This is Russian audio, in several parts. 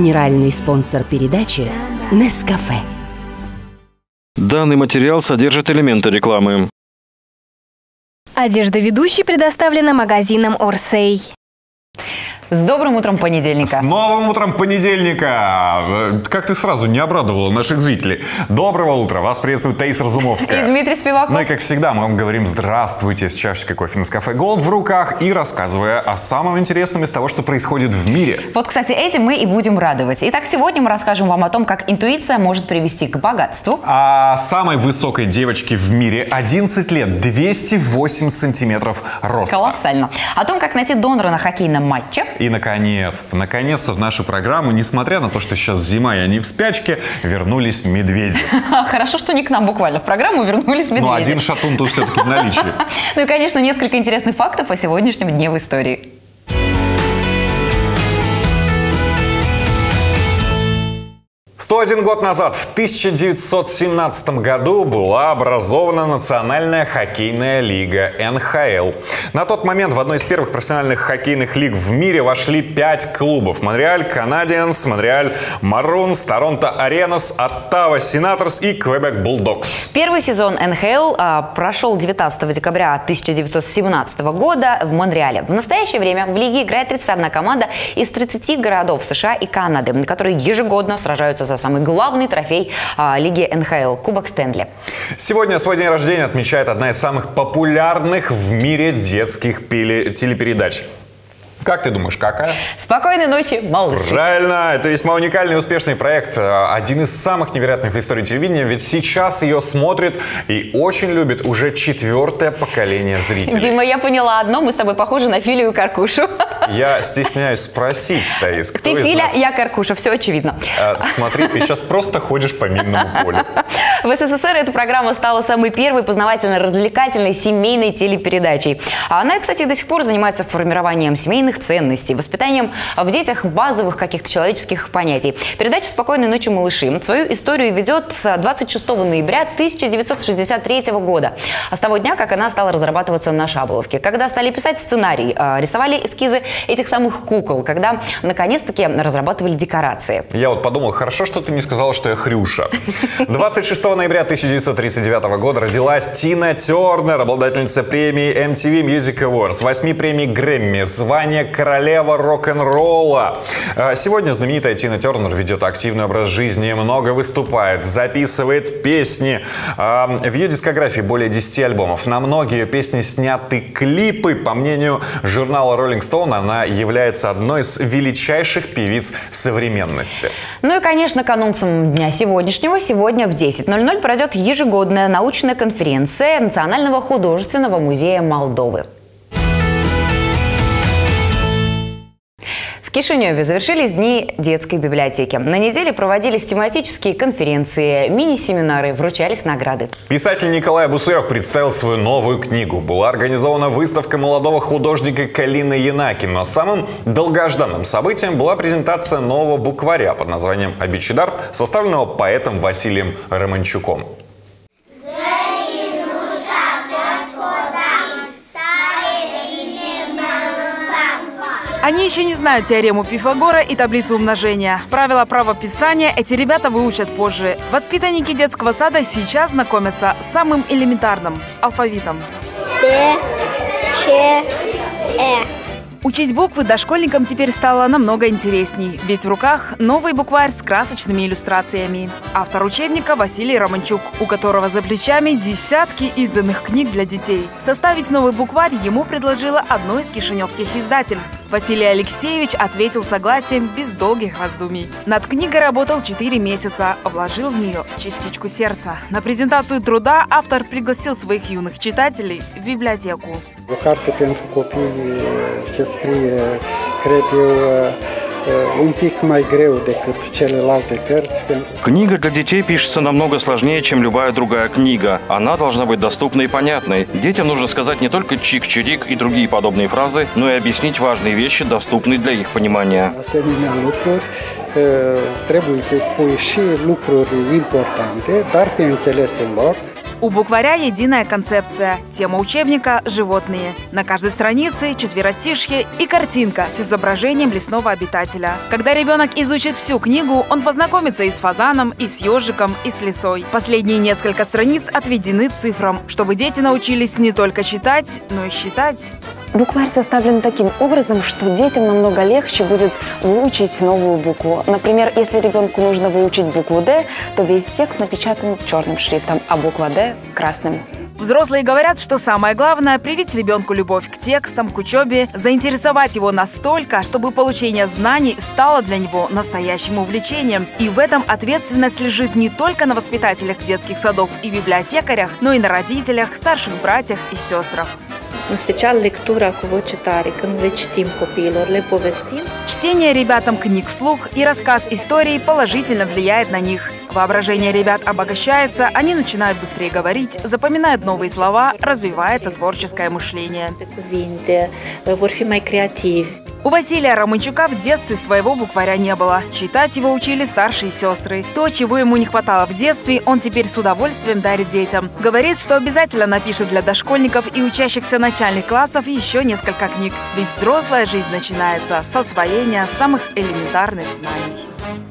Генеральный спонсор передачи Nescafé. Данный материал содержит элементы рекламы. Одежда ведущей предоставлена магазином Орсей. С добрым утром понедельника. С новым утром понедельника. Как ты сразу не обрадовала наших зрителей. Доброго утра. Вас приветствует Таиса Разумовская. И Дмитрий Спиваков. Ну и как всегда мы вам говорим здравствуйте с чашечкой кофе Nescafé Gold в руках и рассказывая о самом интересном из того, что происходит в мире. Вот, кстати, этим мы и будем радовать. Итак, сегодня мы расскажем вам о том, как интуиция может привести к богатству. О самой высокой девочке в мире. 11 лет, 208 сантиметров роста. Колоссально. О том, как найти донора на хоккейном матче. И наконец-то в нашу программу, несмотря на то, что сейчас зима и они в спячке, вернулись медведи. Хорошо, что не к нам буквально в программу вернулись медведи. Ну, один шатун тут все-таки в наличии. Ну и, конечно, несколько интересных фактов о сегодняшнем дне в истории. 101 год назад, в 1917 году, была образована Национальная хоккейная лига НХЛ. На тот момент в одной из первых профессиональных хоккейных лиг в мире вошли 5 клубов. Монреаль Канадиенс, Монреаль Марунс, Торонто Аренас, Оттава Сенаторс и Квебек Булдогс. Первый сезон НХЛ прошел 19 декабря 1917 года в Монреале. В настоящее время в лиге играет 31 команда из 30 городов США и Канады, которые ежегодно сражаются за самый главный трофей лиги НХЛ – Кубок Стэнли. Сегодня свой день рождения отмечает одна из самых популярных в мире детских телепередач. Как ты думаешь, какая? «Спокойной ночи, малыши». Правильно, это весьма уникальный и успешный проект. Один из самых невероятных в истории телевидения, ведь сейчас ее смотрит и очень любит уже 4-е поколение зрителей. Дима, я поняла одно, мы с тобой похожи на Филю и Каркушу. Я стесняюсь спросить, Таис, кто ты из Филя, нас... я Каркуша, все очевидно. Смотри, ты сейчас просто ходишь по минному полю. В СССР эта программа стала самой первой познавательно-развлекательной семейной телепередачей. Она, кстати, до сих пор занимается формированием семейных ценностей, воспитанием в детях базовых каких-то человеческих понятий. Передача «Спокойной ночи, малыши» свою историю ведет с 26 ноября 1963 года. А с того дня, как она стала разрабатываться на Шаболовке. Когда стали писать сценарий, рисовали эскизы этих самых кукол, когда наконец-таки разрабатывали декорации. Я вот подумал, хорошо, что ты не сказала, что я Хрюша. 26 ноября 1939 года родилась Тина Тернер, обладательница премии MTV Music Awards, 8 премий Грэмми, звание королева рок-н-ролла. Сегодня знаменитая Тина Тернер ведет активный образ жизни, много выступает, записывает песни. В ее дискографии более 10 альбомов. На многие ее песни сняты клипы. По мнению журнала Rolling Stone, она является одной из величайших певиц современности. Ну и, конечно, к анонсам дня сегодняшнего. Сегодня в 10:00 пройдет ежегодная научная конференция Национального художественного музея Молдовы. В Кишиневе завершились дни детской библиотеки. На неделе проводились тематические конференции, мини-семинары, вручались награды. Писатель Николай Абусыров представил свою новую книгу. Была организована выставка молодого художника Калины Янаки. Но самым долгожданным событием была презентация нового букваря под названием «Абичидар», составленного поэтом Василием Романчуком. Они еще не знают теорему Пифагора и таблицу умножения. Правила правописания эти ребята выучат позже. Воспитанники детского сада сейчас знакомятся с самым элементарным – алфавитом. Б, Ч, Э. Учить буквы дошкольникам теперь стало намного интересней, ведь в руках новый букварь с красочными иллюстрациями. Автор учебника Василий Романчук, у которого за плечами десятки изданных книг для детей. Составить новый букварь ему предложило одно из кишиневских издательств. Василий Алексеевич ответил согласием без долгих раздумий. Над книгой работал 4 месяца, вложил в нее частичку сердца. На презентацию труда автор пригласил своих юных читателей в библиотеку. O carte pentru copii se scrie, cred eu, un pic mai greu decât celelalte cărți. Книга для детей пишется намного сложнее, чем любая другая книга. Она должна быть доступной и понятной. Детям нужно сказать не только чик-чирик и другие подобные фразы, но и объяснить важные вещи, доступные для их понимания. Asemenea lucruri, trebuie să spui și lucruri importante, dar pe înțelesul lor. У букваря единая концепция. Тема учебника – животные. На каждой странице четверостишье и картинка с изображением лесного обитателя. Когда ребенок изучит всю книгу, он познакомится и с фазаном, и с ежиком, и с лисой. Последние несколько страниц отведены цифрам, чтобы дети научились не только читать, но и считать. Букварь составлен таким образом, что детям намного легче будет выучить новую букву. Например, если ребенку нужно выучить букву «Д», то весь текст напечатан черным шрифтом, а буква «Д» – красным. Взрослые говорят, что самое главное – привить ребенку любовь к текстам, к учебе, заинтересовать его настолько, чтобы получение знаний стало для него настоящим увлечением. И в этом ответственность лежит не только на воспитателях детских садов и библиотекарях, но и на родителях, старших братьях и сестрах. În special lectura cu voce tare, când le citim copiilor, le povestim. Чтение ребятам книг вслух и рассказ истории положительно влияет на них. Воображение ребят обогащается, они начинают быстрее говорить, запоминают новые слова, развивается творческое мышление. Cuvinte, vor fi mai creativi. У Василия Романчука в детстве своего букваря не было. Читать его учили старшие сестры. То, чего ему не хватало в детстве, он теперь с удовольствием дарит детям. Говорит, что обязательно напишет для дошкольников и учащихся начальных классов еще несколько книг. Ведь взрослая жизнь начинается с освоения самых элементарных знаний.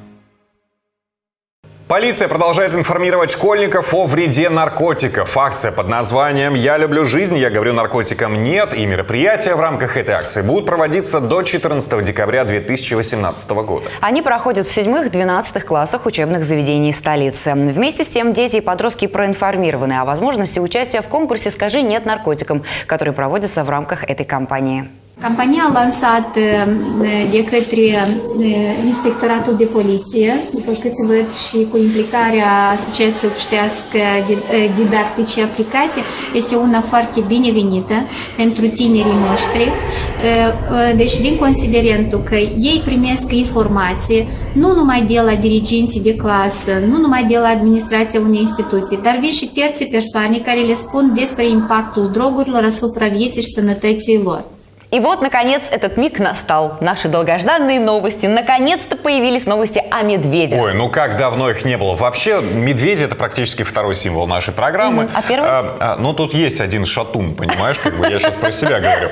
Полиция продолжает информировать школьников о вреде наркотиков. Акция под названием «Я люблю жизнь, я говорю наркотикам нет» и мероприятия в рамках этой акции будут проводиться до 14 декабря 2018 года. Они проходят в 7-12 классах учебных заведений столицы. Вместе с тем дети и подростки проинформированы о возможности участия в конкурсе «Скажи нет наркотикам», который проводится в рамках этой кампании. Campania lansată de către Inspectoratul de Poliție, după câte văd și cu implicarea Asociației Obștească Didactice Aplicate, este una foarte binevenită pentru tinerii noștri. Deci, din considerentul că ei primesc informații nu numai de la diriginții de clasă, nu numai de la administrația unei instituții, dar vin și terțe persoane care le spun despre impactul drogurilor asupra vieții și sănătății lor. И вот, наконец, этот миг настал. Наши долгожданные новости. Наконец-то появились новости о медведях. Ой, ну как давно их не было. Вообще, медведи – это практически второй символ нашей программы. А первый? Ну, тут есть один шатун, понимаешь, как бы я сейчас про себя говорю.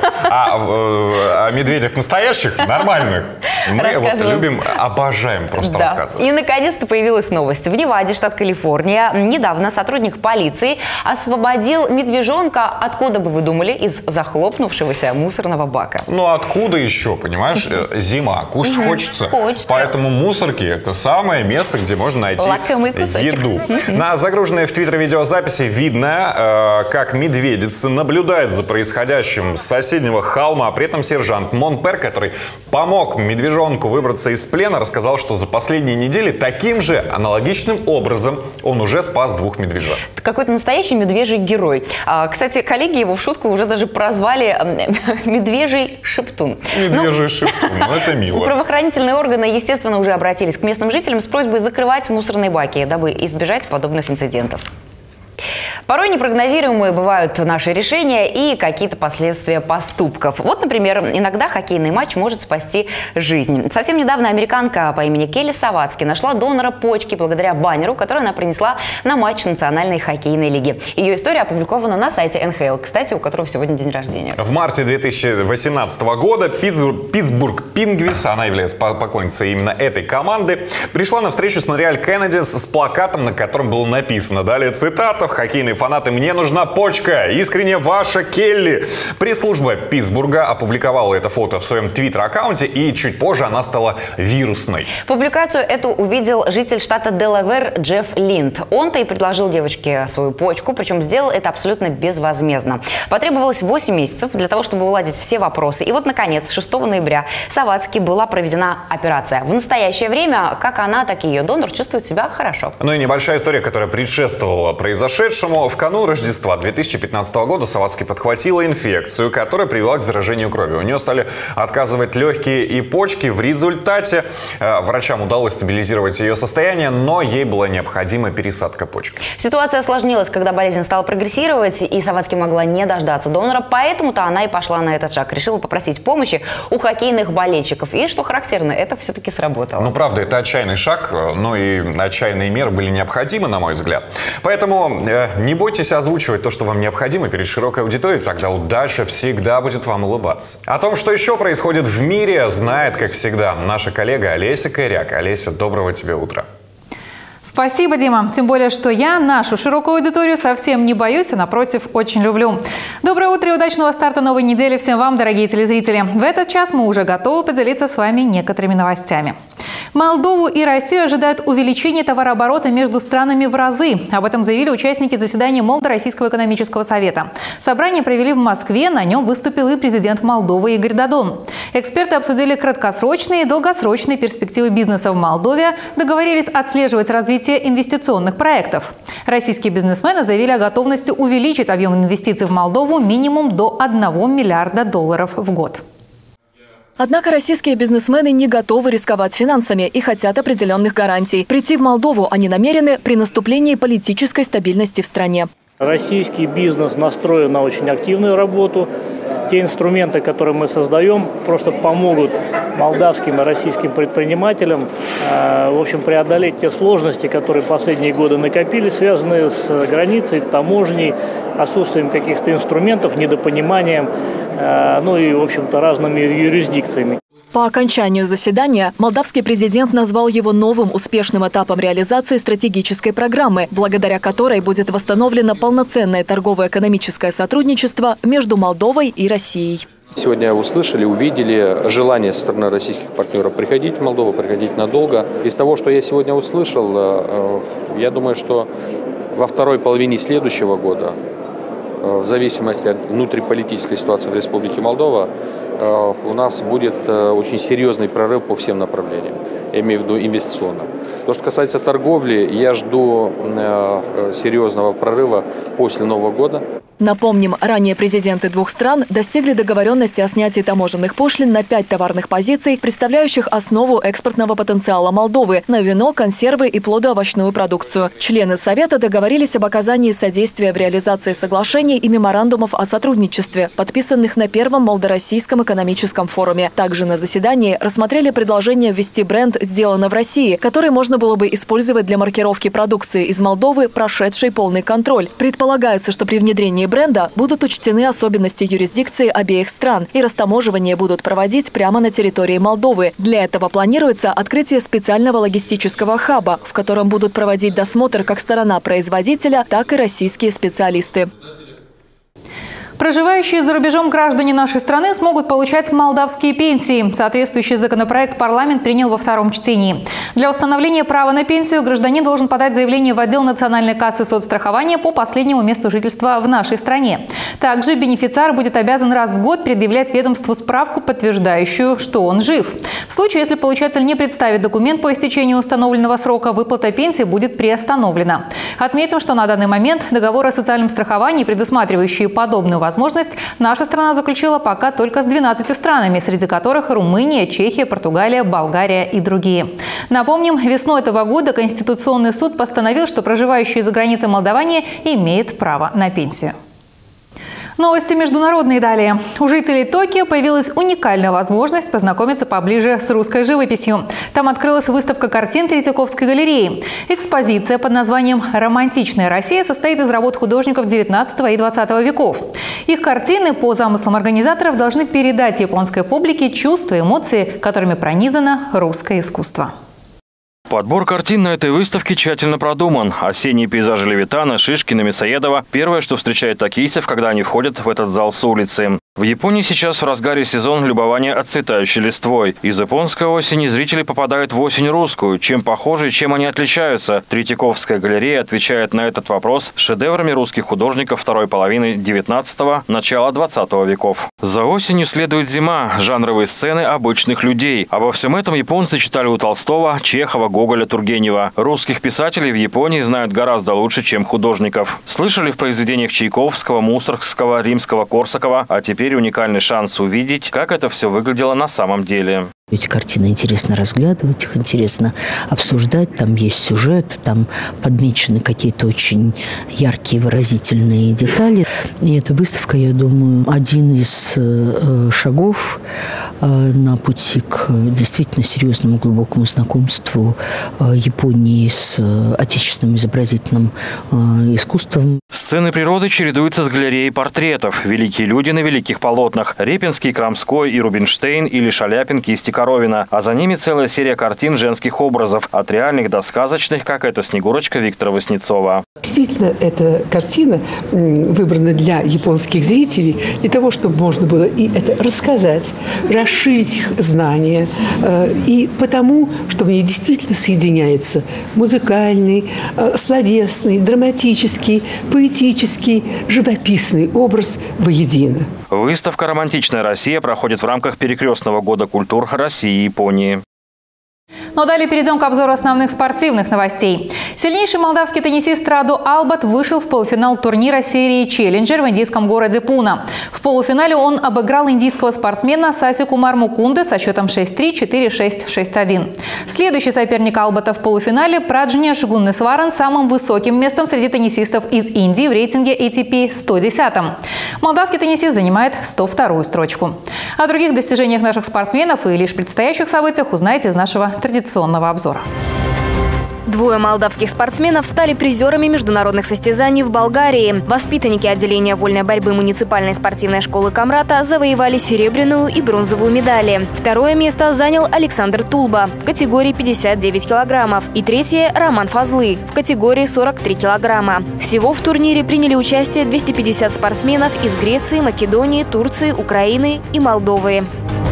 А о медведях настоящих, нормальных, мы вот любим, обожаем просто рассказывать. И, наконец-то, появилась новость. В Неваде, штат Калифорния, недавно сотрудник полиции освободил медвежонка, откуда бы вы думали, из захлопнувшегося мусорного бака. Ну откуда еще, понимаешь? Зима, кушать хочется. Поэтому мусорки – это самое место, где можно найти еду. На загруженной в Твиттер видеозаписи видно, как медведица наблюдает за происходящим с соседнего холма. При этом сержант Монпер, который помог медвежонку выбраться из плена, рассказал, что за последние недели таким же аналогичным образом он уже спас 2 медвежат. Какой-то настоящий медвежий герой. Кстати, коллеги его в шутку уже даже прозвали медвежий шептун. Медвежий шептун, это мило. Правоохранительные органы, естественно, уже обратились к местным жителям с просьбой закрывать мусорные баки, дабы избежать подобных инцидентов. Порой непрогнозируемые бывают наши решения и какие-то последствия поступков. Вот, например, иногда хоккейный матч может спасти жизнь. Совсем недавно американка по имени Келли Савацки нашла донора почки благодаря баннеру, который она принесла на матч Национальной хоккейной лиги. Ее история опубликована на сайте НХЛ, кстати, у которого сегодня день рождения. В марте 2018 года Питтсбург Пингвинс, она является поклонницей именно этой команды, пришла на встречу с Монреаль Кеннедис с плакатом, на котором было написано, далее цитата: «Хоккейные фанаты, мне нужна почка. Искренне ваша Келли». Пресс-служба Питтсбурга опубликовала это фото в своем твиттер-аккаунте, и чуть позже она стала вирусной. Публикацию эту увидел житель штата Делавэр Джефф Линд. Он-то и предложил девочке свою почку, причем сделал это абсолютно безвозмездно. Потребовалось 8 месяцев для того, чтобы уладить все вопросы. И вот, наконец, 6 ноября Савацки была проведена операция. В настоящее время как она, так и ее донор чувствуют себя хорошо. Ну и небольшая история, которая предшествовала произошедшему. В канун Рождества 2015 года Савацки подхватила инфекцию, которая привела к заражению крови. У нее стали отказывать легкие и почки. В результате врачам удалось стабилизировать ее состояние, но ей была необходима пересадка почек. Ситуация осложнилась, когда болезнь стала прогрессировать, и Савацки могла не дождаться донора, поэтому-то она и пошла на этот шаг. Решила попросить помощи у хоккейных болельщиков. И, что характерно, это все-таки сработало. Ну, правда, это отчаянный шаг, но и отчаянные меры были необходимы, на мой взгляд. Поэтому не Не бойтесь озвучивать то, что вам необходимо перед широкой аудиторией, тогда удача всегда будет вам улыбаться. О том, что еще происходит в мире, знает, как всегда, наша коллега Олеся Кайряк. Олеся, доброго тебе утра. Спасибо, Дима. Тем более, что я нашу широкую аудиторию совсем не боюсь, а напротив, очень люблю. Доброе утро и удачного старта новой недели всем вам, дорогие телезрители. В этот час мы уже готовы поделиться с вами некоторыми новостями. Молдову и Россию ожидают увеличения товарооборота между странами в разы. Об этом заявили участники заседания Молдо-Российского экономического совета. Собрание провели в Москве, на нем выступил и президент Молдовы Игорь Додон. Эксперты обсудили краткосрочные и долгосрочные перспективы бизнеса в Молдове, договорились отслеживать развитие инвестиционных проектов. Российские бизнесмены заявили о готовности увеличить объем инвестиций в Молдову минимум до $1 миллиарда в год. Однако российские бизнесмены не готовы рисковать финансами и хотят определенных гарантий. Прийти в Молдову они намерены при наступлении политической стабильности в стране. Российский бизнес настроен на очень активную работу. Те инструменты, которые мы создаем, просто помогут молдавским и российским предпринимателям в общем, преодолеть те сложности, которые последние годы накопились, связанные с границей, таможней, отсутствием каких-то инструментов, недопониманием, ну и, в общем-то, разными юрисдикциями. По окончанию заседания молдавский президент назвал его новым успешным этапом реализации стратегической программы, благодаря которой будет восстановлено полноценное торгово-экономическое сотрудничество между Молдовой и Россией. Сегодня услышали, увидели желание со стороны российских партнеров приходить в Молдову, приходить надолго. Из того, что я сегодня услышал, я думаю, что во второй половине следующего года, в зависимости от внутриполитической ситуации в Республике Молдова, у нас будет очень серьезный прорыв по всем направлениям, я имею в виду инвестиционно. То, что касается торговли, я жду серьезного прорыва после Нового года. Напомним, ранее президенты двух стран достигли договоренности о снятии таможенных пошлин на 5 товарных позиций, представляющих основу экспортного потенциала Молдовы на вино, консервы и плодоовощную продукцию. Члены Совета договорились об оказании содействия в реализации соглашений и меморандумов о сотрудничестве, подписанных на первом Молдо-Российском экономическом форуме. Также на заседании рассмотрели предложение ввести бренд «Сделано в России», который можно было бы использовать для маркировки продукции из Молдовы, прошедшей полный контроль. Предполагается, что при внедрении бренда будут учтены особенности юрисдикции обеих стран, и растаможивание будут проводить прямо на территории Молдовы. Для этого планируется открытие специального логистического хаба, в котором будут проводить досмотр как сторона производителя, так и российские специалисты. Проживающие за рубежом граждане нашей страны смогут получать молдавские пенсии. Соответствующий законопроект парламент принял во втором чтении. Для установления права на пенсию гражданин должен подать заявление в отдел Национальной кассы соцстрахования по последнему месту жительства в нашей стране. Также бенефициар будет обязан раз в год предъявлять ведомству справку, подтверждающую, что он жив. В случае, если получатель не представит документ по истечению установленного срока, выплата пенсии будет приостановлена. Отметим, что на данный момент договоры о социальном страховании, предусматривающие подобную возможность, наша страна заключила пока только с 12 странами, среди которых Румыния, Чехия, Португалия, Болгария и другие. Напомним, весной этого года Конституционный суд постановил, что проживающие за границей молдаване имеют право на пенсию. Новости международные далее. У жителей Токио появилась уникальная возможность познакомиться поближе с русской живописью. Там открылась выставка картин Третьяковской галереи. Экспозиция под названием «Романтичная Россия» состоит из работ художников 19 и 20 веков. Их картины, по замыслам организаторов, должны передать японской публике чувства, эмоции, которыми пронизано русское искусство. Подбор картин на этой выставке тщательно продуман. Осенние пейзажи Левитана, Шишкина, Мясоедова – первое, что встречает токийцев, когда они входят в этот зал с улицы. В Японии сейчас в разгаре сезон любования отцветающей листвой. Из японской осени зрители попадают в осень русскую. Чем похожи и чем они отличаются? Третьяковская галерея отвечает на этот вопрос шедеврами русских художников второй половины 19-го, начала 20 веков. За осенью следует зима, жанровые сцены обычных людей. Обо всем этом японцы читали у Толстого, Чехова, Гоголя, Тургенева. Русских писателей в Японии знают гораздо лучше, чем художников. Слышали в произведениях Чайковского, Мусоргского, Римского-Корсакова, а теперь уникальный шанс увидеть, как это все выглядело на самом деле. Эти картины интересно разглядывать, их интересно обсуждать. Там есть сюжет, там подмечены какие-то очень яркие, выразительные детали. И эта выставка, я думаю, один из шагов на пути к действительно серьезному, глубокому знакомству Японии с отечественным изобразительным искусством. Сцены природы чередуются с галереей портретов. Великие люди на великих полотнах. Репинский, Крамской и Рубинштейн или Шаляпин, кисти Коровина. А за ними целая серия картин женских образов. От реальных до сказочных, как эта «Снегурочка» Виктора Васнецова. Действительно, эта картина выбрана для японских зрителей, для того, чтобы можно было и это рассказать, расширить их знания. И потому, что в ней действительно соединяется музыкальный, словесный, драматический, поэтический, живописный образ воедино. Выставка «Романтичная Россия» проходит в рамках перекрестного года культур России и Японии. Но далее перейдем к обзору основных спортивных новостей. Сильнейший молдавский теннисист Раду Албат вышел в полуфинал турнира серии «Челленджер» в индийском городе Пуна. В полуфинале он обыграл индийского спортсмена Саси Кумар Мукунде со счетом 6-3, 4-6, 6-1. Следующий соперник Албата в полуфинале – Праджнеш Гуннесваран, самым высоким местом среди теннисистов из Индии в рейтинге ATP 110-м. Молдавский теннисист занимает 102-ю строчку. О других достижениях наших спортсменов и лишь предстоящих событиях узнаете из нашего традиционного обзора. Двое молдавских спортсменов стали призерами международных состязаний в Болгарии. Воспитанники отделения вольной борьбы муниципальной спортивной школы Камрата завоевали серебряную и бронзовую медали. Второе место занял Александр Тулба в категории 59 килограммов и третье – Роман Фазлы в категории 43 килограмма. Всего в турнире приняли участие 250 спортсменов из Греции, Македонии, Турции, Украины и Молдовы.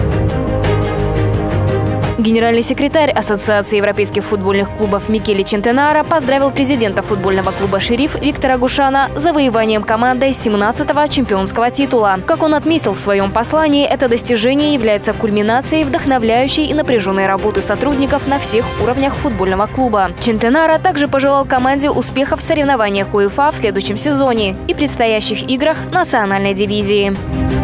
Генеральный секретарь Ассоциации европейских футбольных клубов Микеле Чентенара поздравил президента футбольного клуба «Шериф» Виктора Гушана с завоеванием командой 17-го чемпионского титула. Как он отметил в своем послании, это достижение является кульминацией вдохновляющей и напряженной работы сотрудников на всех уровнях футбольного клуба. Чентенара также пожелал команде успехов в соревнованиях УЕФА в следующем сезоне и предстоящих играх национальной дивизии.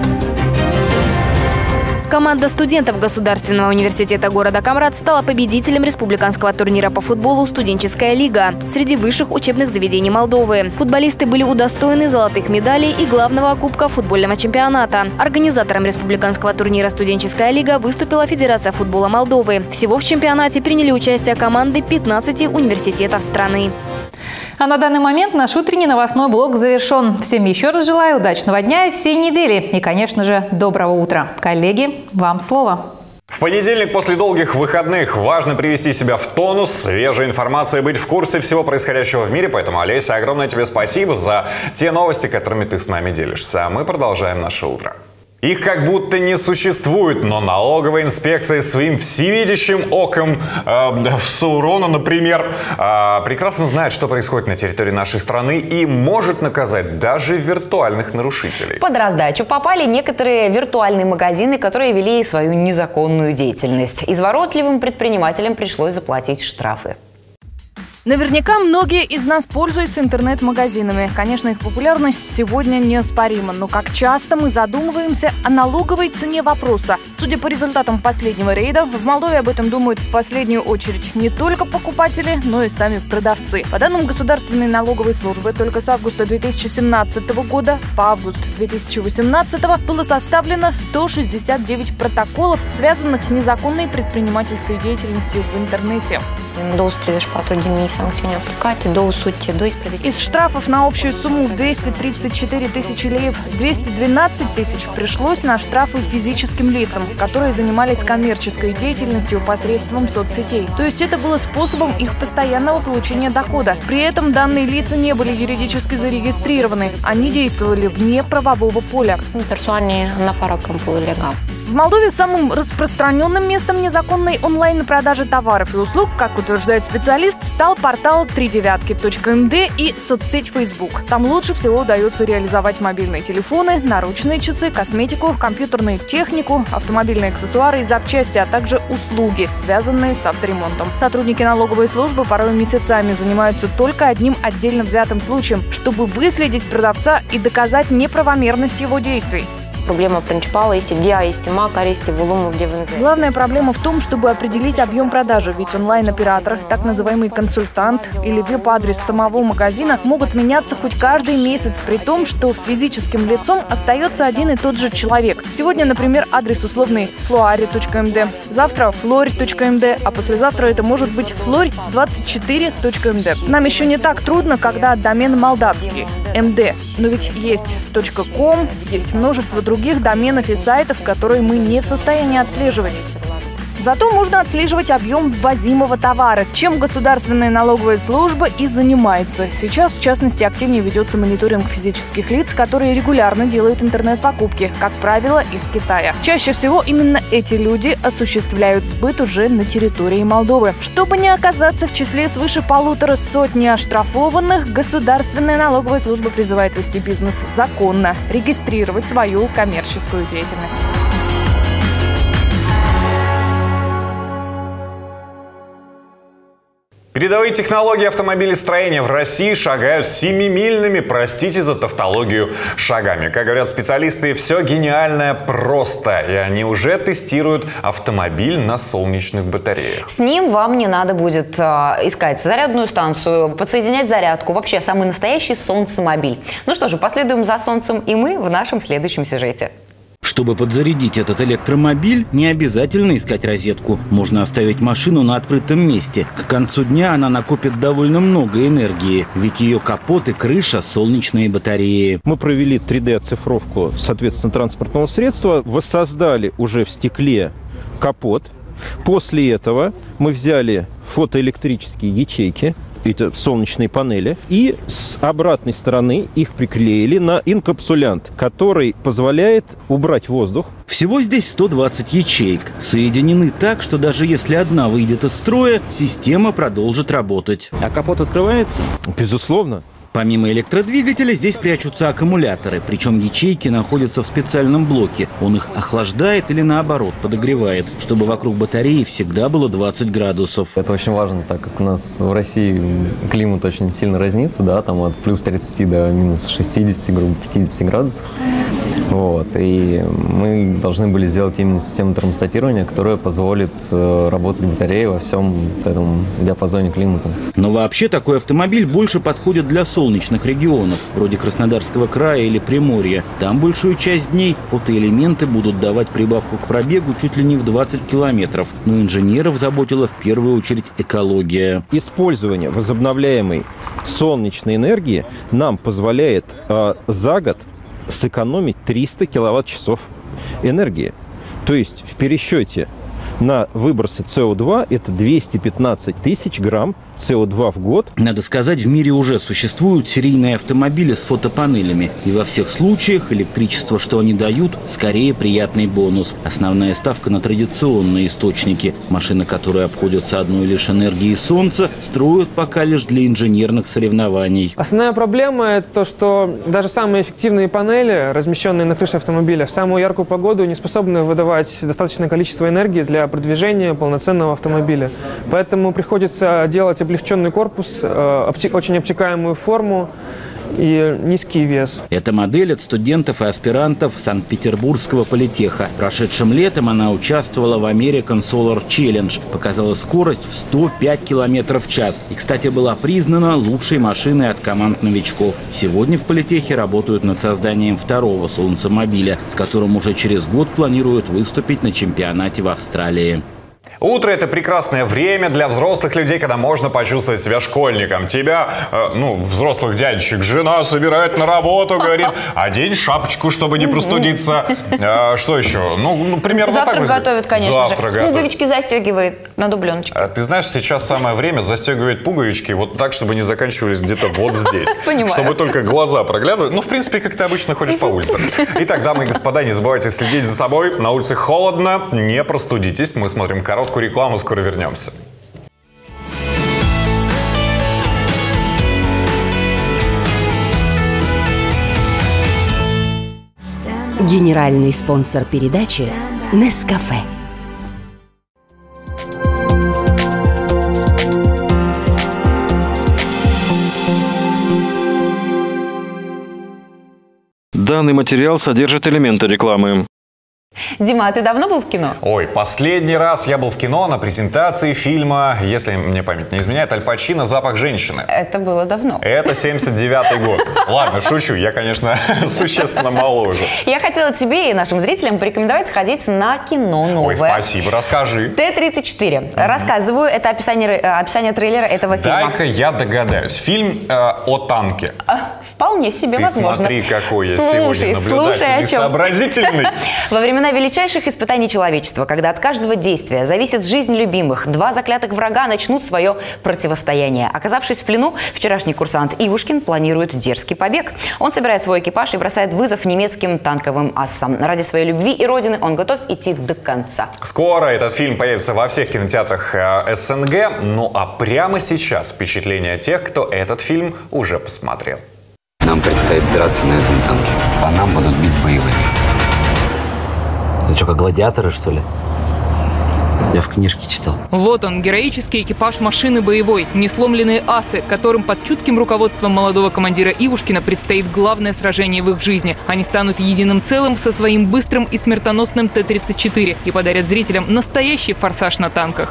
Команда студентов Государственного университета города Камрат стала победителем республиканского турнира по футболу «Студенческая лига» среди высших учебных заведений Молдовы. Футболисты были удостоены золотых медалей и главного кубка футбольного чемпионата. Организатором республиканского турнира «Студенческая лига» выступила Федерация футбола Молдовы. Всего в чемпионате приняли участие команды 15 университетов страны. А на данный момент наш утренний новостной блок завершен. Всем еще раз желаю удачного дня и всей недели. И, конечно же, доброго утра. Коллеги, вам слово. В понедельник после долгих выходных важно привести себя в тонус, свежая информация, быть в курсе всего происходящего в мире. Поэтому, Олеся, огромное тебе спасибо за те новости, которыми ты с нами делишься. А мы продолжаем наше утро. Их как будто не существует, но налоговая инспекция своим всевидящим оком Саурона, например, прекрасно знает, что происходит на территории нашей страны и может наказать даже виртуальных нарушителей. Под раздачу попали некоторые виртуальные магазины, которые вели свою незаконную деятельность. Изворотливым предпринимателям пришлось заплатить штрафы. Наверняка многие из нас пользуются интернет-магазинами. Конечно, их популярность сегодня неоспорима, но как часто мы задумываемся о налоговой цене вопроса. Судя по результатам последнего рейда, в Молдове об этом думают в последнюю очередь не только покупатели, но и сами продавцы. По данным Государственной налоговой службы, только с августа 2017 года по август 2018 было составлено 169 протоколов, связанных с незаконной предпринимательской деятельностью в интернете. Из штрафов на общую сумму в 234 тысячи леев 212 тысяч пришлось на штрафы физическим лицам, которые занимались коммерческой деятельностью посредством соцсетей. То есть это было способом их постоянного получения дохода. При этом данные лица не были юридически зарегистрированы. Они действовали вне правового поля. В Молдове самым распространенным местом незаконной онлайн-продажи товаров и услуг, как утверждает специалист, стал портал тридевятки.мд и соцсеть Facebook. Там лучше всего удается реализовать мобильные телефоны, наручные часы, косметику, компьютерную технику, автомобильные аксессуары и запчасти, а также услуги, связанные с авторемонтом. Сотрудники налоговой службы порой месяцами занимаются только одним отдельно взятым случаем, чтобы выследить продавца и доказать неправомерность его действий. Главная проблема в том, чтобы определить объем продажи, ведь онлайн-оператор, так называемый консультант или веб-адрес самого магазина могут меняться хоть каждый месяц, при том, что физическим лицом остается один и тот же человек. Сегодня, например, адрес условный floari.md, завтра flori.md, а послезавтра это может быть flori24.md. Нам еще не так трудно, когда домен молдавский. .md. Но ведь есть .com, есть множество других доменов и сайтов, которые мы не в состоянии отслеживать. Зато можно отслеживать объем ввозимого товара, чем Государственная налоговая служба и занимается. Сейчас, в частности, активнее ведется мониторинг физических лиц, которые регулярно делают интернет-покупки, как правило, из Китая. Чаще всего именно эти люди осуществляют сбыт уже на территории Молдовы. Чтобы не оказаться в числе свыше 150 оштрафованных, Государственная налоговая служба призывает вести бизнес законно, регистрировать свою коммерческую деятельность. Передовые технологии автомобилестроения в России шагают семимильными, простите за тавтологию, шагами. Как говорят специалисты, все гениальное просто, и они уже тестируют автомобиль на солнечных батареях. С ним вам не надо будет искать зарядную станцию, подсоединять зарядку, вообще самый настоящий солнцемобиль. Ну что же, последуем за солнцем и мы в нашем следующем сюжете. Чтобы подзарядить этот электромобиль, не обязательно искать розетку. Можно оставить машину на открытом месте. К концу дня она накопит довольно много энергии, ведь ее капот и крыша – солнечные батареи. Мы провели 3D-оцифровку, соответственно, транспортного средства, воссоздали уже в стекле капот. После этого мы взяли фотоэлектрические ячейки, это солнечные панели, и с обратной стороны их приклеили на инкапсулянт, который позволяет убрать воздух. Всего здесь 120 ячеек. Соединены так, что даже если одна выйдет из строя, система продолжит работать. А капот открывается? Безусловно. Помимо электродвигателя здесь прячутся аккумуляторы, причем ячейки находятся в специальном блоке. Он их охлаждает или наоборот подогревает, чтобы вокруг батареи всегда было 20 градусов. Это очень важно, так как у нас в России климат очень сильно разнится, да, там от плюс 30 до минус 60, грубо 50 градусов. Вот, и мы должны были сделать именно систему термостатирования, которая позволит работать батареи во всем этом диапазоне климата. Но вообще такой автомобиль больше подходит для солнечных регионов, вроде Краснодарского края или Приморья. Там большую часть дней фотоэлементы будут давать прибавку к пробегу чуть ли не в 20 километров. Но инженеров заботила в первую очередь экология. Использование возобновляемой солнечной энергии нам позволяет за год сэкономить 300 киловатт-часов энергии. То есть в пересчете на выбросы СО2 это 215 тысяч грамм СО2 в год. Надо сказать, в мире уже существуют серийные автомобили с фотопанелями. И во всех случаях электричество, что они дают, скорее приятный бонус. Основная ставка на традиционные источники. Машины, которые обходятся одной лишь энергией солнца, строят пока лишь для инженерных соревнований. Основная проблема – это то, что даже самые эффективные панели, размещенные на крыше автомобиля, в самую яркую погоду не способны выдавать достаточное количество энергии для продвижения полноценного автомобиля. Поэтому приходится делать облегченный корпус, очень обтекаемую форму и низкий вес. Это модель от студентов и аспирантов Санкт-Петербургского политеха. Прошедшим летом она участвовала в American Solar Challenge. Показала скорость в 105 км в час. И, кстати, была признана лучшей машиной от команд новичков. Сегодня в политехе работают над созданием второго солнцемобиля, с которым уже через год планируют выступить на чемпионате в Австралии. Утро – это прекрасное время для взрослых людей, когда можно почувствовать себя школьником. Тебя, взрослых дядечек, жена собирает на работу, говорит, одень шапочку, чтобы не простудиться. Что еще? Примерно так. Завтрак готовит, конечно Завтрак же. Пуговички застегивает на дубленочке. Ты знаешь, сейчас самое время застегивать пуговички вот так, чтобы не заканчивались где-то вот здесь. Понимаю. Чтобы только глаза проглядывали. В принципе, как ты обычно ходишь по улице. Итак, дамы и господа, не забывайте следить за собой. На улице холодно, не простудитесь. Мы смотрим короткую рекламу, скоро вернемся. Генеральный спонсор передачи «Нескафе». Данный материал содержит элементы рекламы. Дима, а ты давно был в кино? Ой, последний раз я был в кино на презентации фильма, если мне память не изменяет, Аль Пачино «Запах женщины». Это было давно. Это 79-й год. Ладно, шучу, я, конечно, существенно моложе. Я хотела тебе и нашим зрителям порекомендовать сходить на кино новое. Ой, спасибо, расскажи. Т-34. Рассказываю, это описание трейлера этого фильма. Дай-ка я догадаюсь. Фильм о танке. Вполне себе возможно. Смотри, какой я сегодня наблюдательный, сообразительный. Во времена величайших испытаний человечества, когда от каждого действия зависит жизнь любимых, два заклятых врага начнут свое противостояние. Оказавшись в плену, вчерашний курсант Ивушкин планирует дерзкий побег. Он собирает свой экипаж и бросает вызов немецким танковым ассам. Ради своей любви и родины он готов идти до конца. Скоро этот фильм появится во всех кинотеатрах СНГ. Ну а прямо сейчас впечатление тех, кто этот фильм уже посмотрел. Нам предстоит драться на этом танке. По нам будут бить боевые. Ну что, как гладиаторы, что ли? Я в книжке читал. Вот он, героический экипаж машины боевой. Несломленные асы, которым под чутким руководством молодого командира Ивушкина предстоит главное сражение в их жизни. Они станут единым целым со своим быстрым и смертоносным Т-34 и подарят зрителям настоящий форсаж на танках.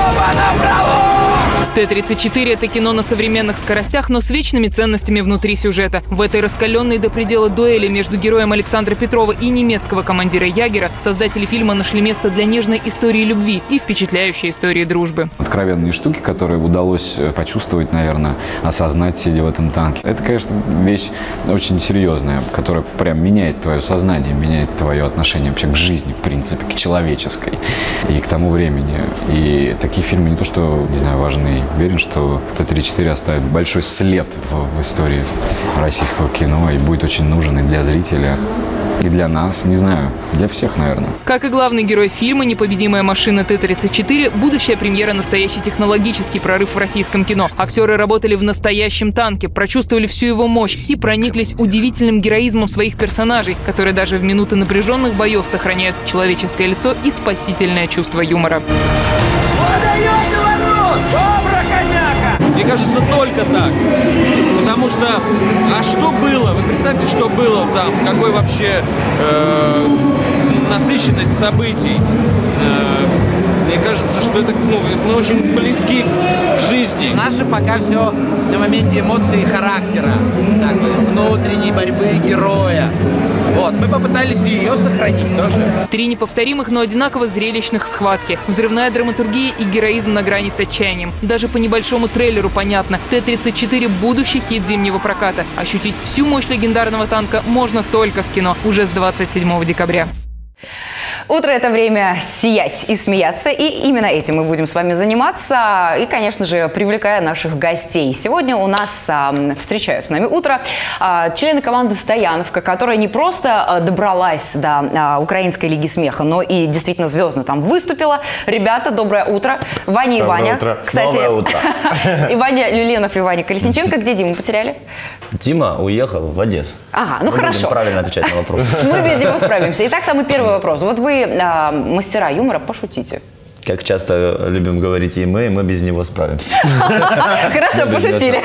Т-34 – это кино на современных скоростях, но с вечными ценностями внутри сюжета. В этой раскаленной до предела дуэли между героем Александра Петрова и немецкого командира Ягера создатели фильма нашли место для нежной истории любви и впечатляющей истории дружбы. Откровенные штуки, которые удалось почувствовать, наверное, осознать, сидя в этом танке. Это, конечно, вещь очень серьезная, которая прям меняет твое сознание, меняет твое отношение вообще к жизни, в принципе, к человеческой и к тому времени. И такие фильмы не то что, не знаю, важны. Уверен, что Т-34 оставит большой след в истории российского кино и будет очень нужен и для зрителя, и для нас, не знаю, для всех, наверное. Как и главный герой фильма «Непобедимая машина Т-34», будущая премьера – настоящий технологический прорыв в российском кино. Актеры работали в настоящем танке, прочувствовали всю его мощь и прониклись удивительным героизмом своих персонажей, которые даже в минуты напряженных боев сохраняют человеческое лицо и спасительное чувство юмора. Мне кажется, только так. Потому что, а что было? Вы представьте, что было там, какой вообще насыщенность событий. Мне кажется, что это, мы очень близки к жизни. Наше пока все на моменте эмоций и характера, так, внутренней борьбы героя. Вот, мы попытались ее сохранить тоже. 3 неповторимых, но одинаково зрелищных схватки. Взрывная драматургия и героизм на грани с отчаянием. Даже по небольшому трейлеру понятно. Т-34 – будущий хит зимнего проката. Ощутить всю мощь легендарного танка можно только в кино уже с 27 декабря. Утро – это время сиять и смеяться, и именно этим мы будем с вами заниматься, и, конечно же, привлекая наших гостей. Сегодня у нас встречают с нами утро члены команды «Стояновка», которая не просто добралась до Украинской лиги смеха, но и действительно звездно там выступила. Ребята, доброе утро. Ваня и Ваня. Утро. Кстати, новое утро. И Ваня Люленов, и Ваня Колесниченко. Где Диму потеряли? Дима уехал в Одессу. Ага, ну мы хорошо. будем правильно отвечать на вопросы. Мы без него справимся. Итак, самый первый вопрос. Вот вы мастера юмора, пошутите. Как часто любим говорить и мы без него справимся. Хорошо, пошутили.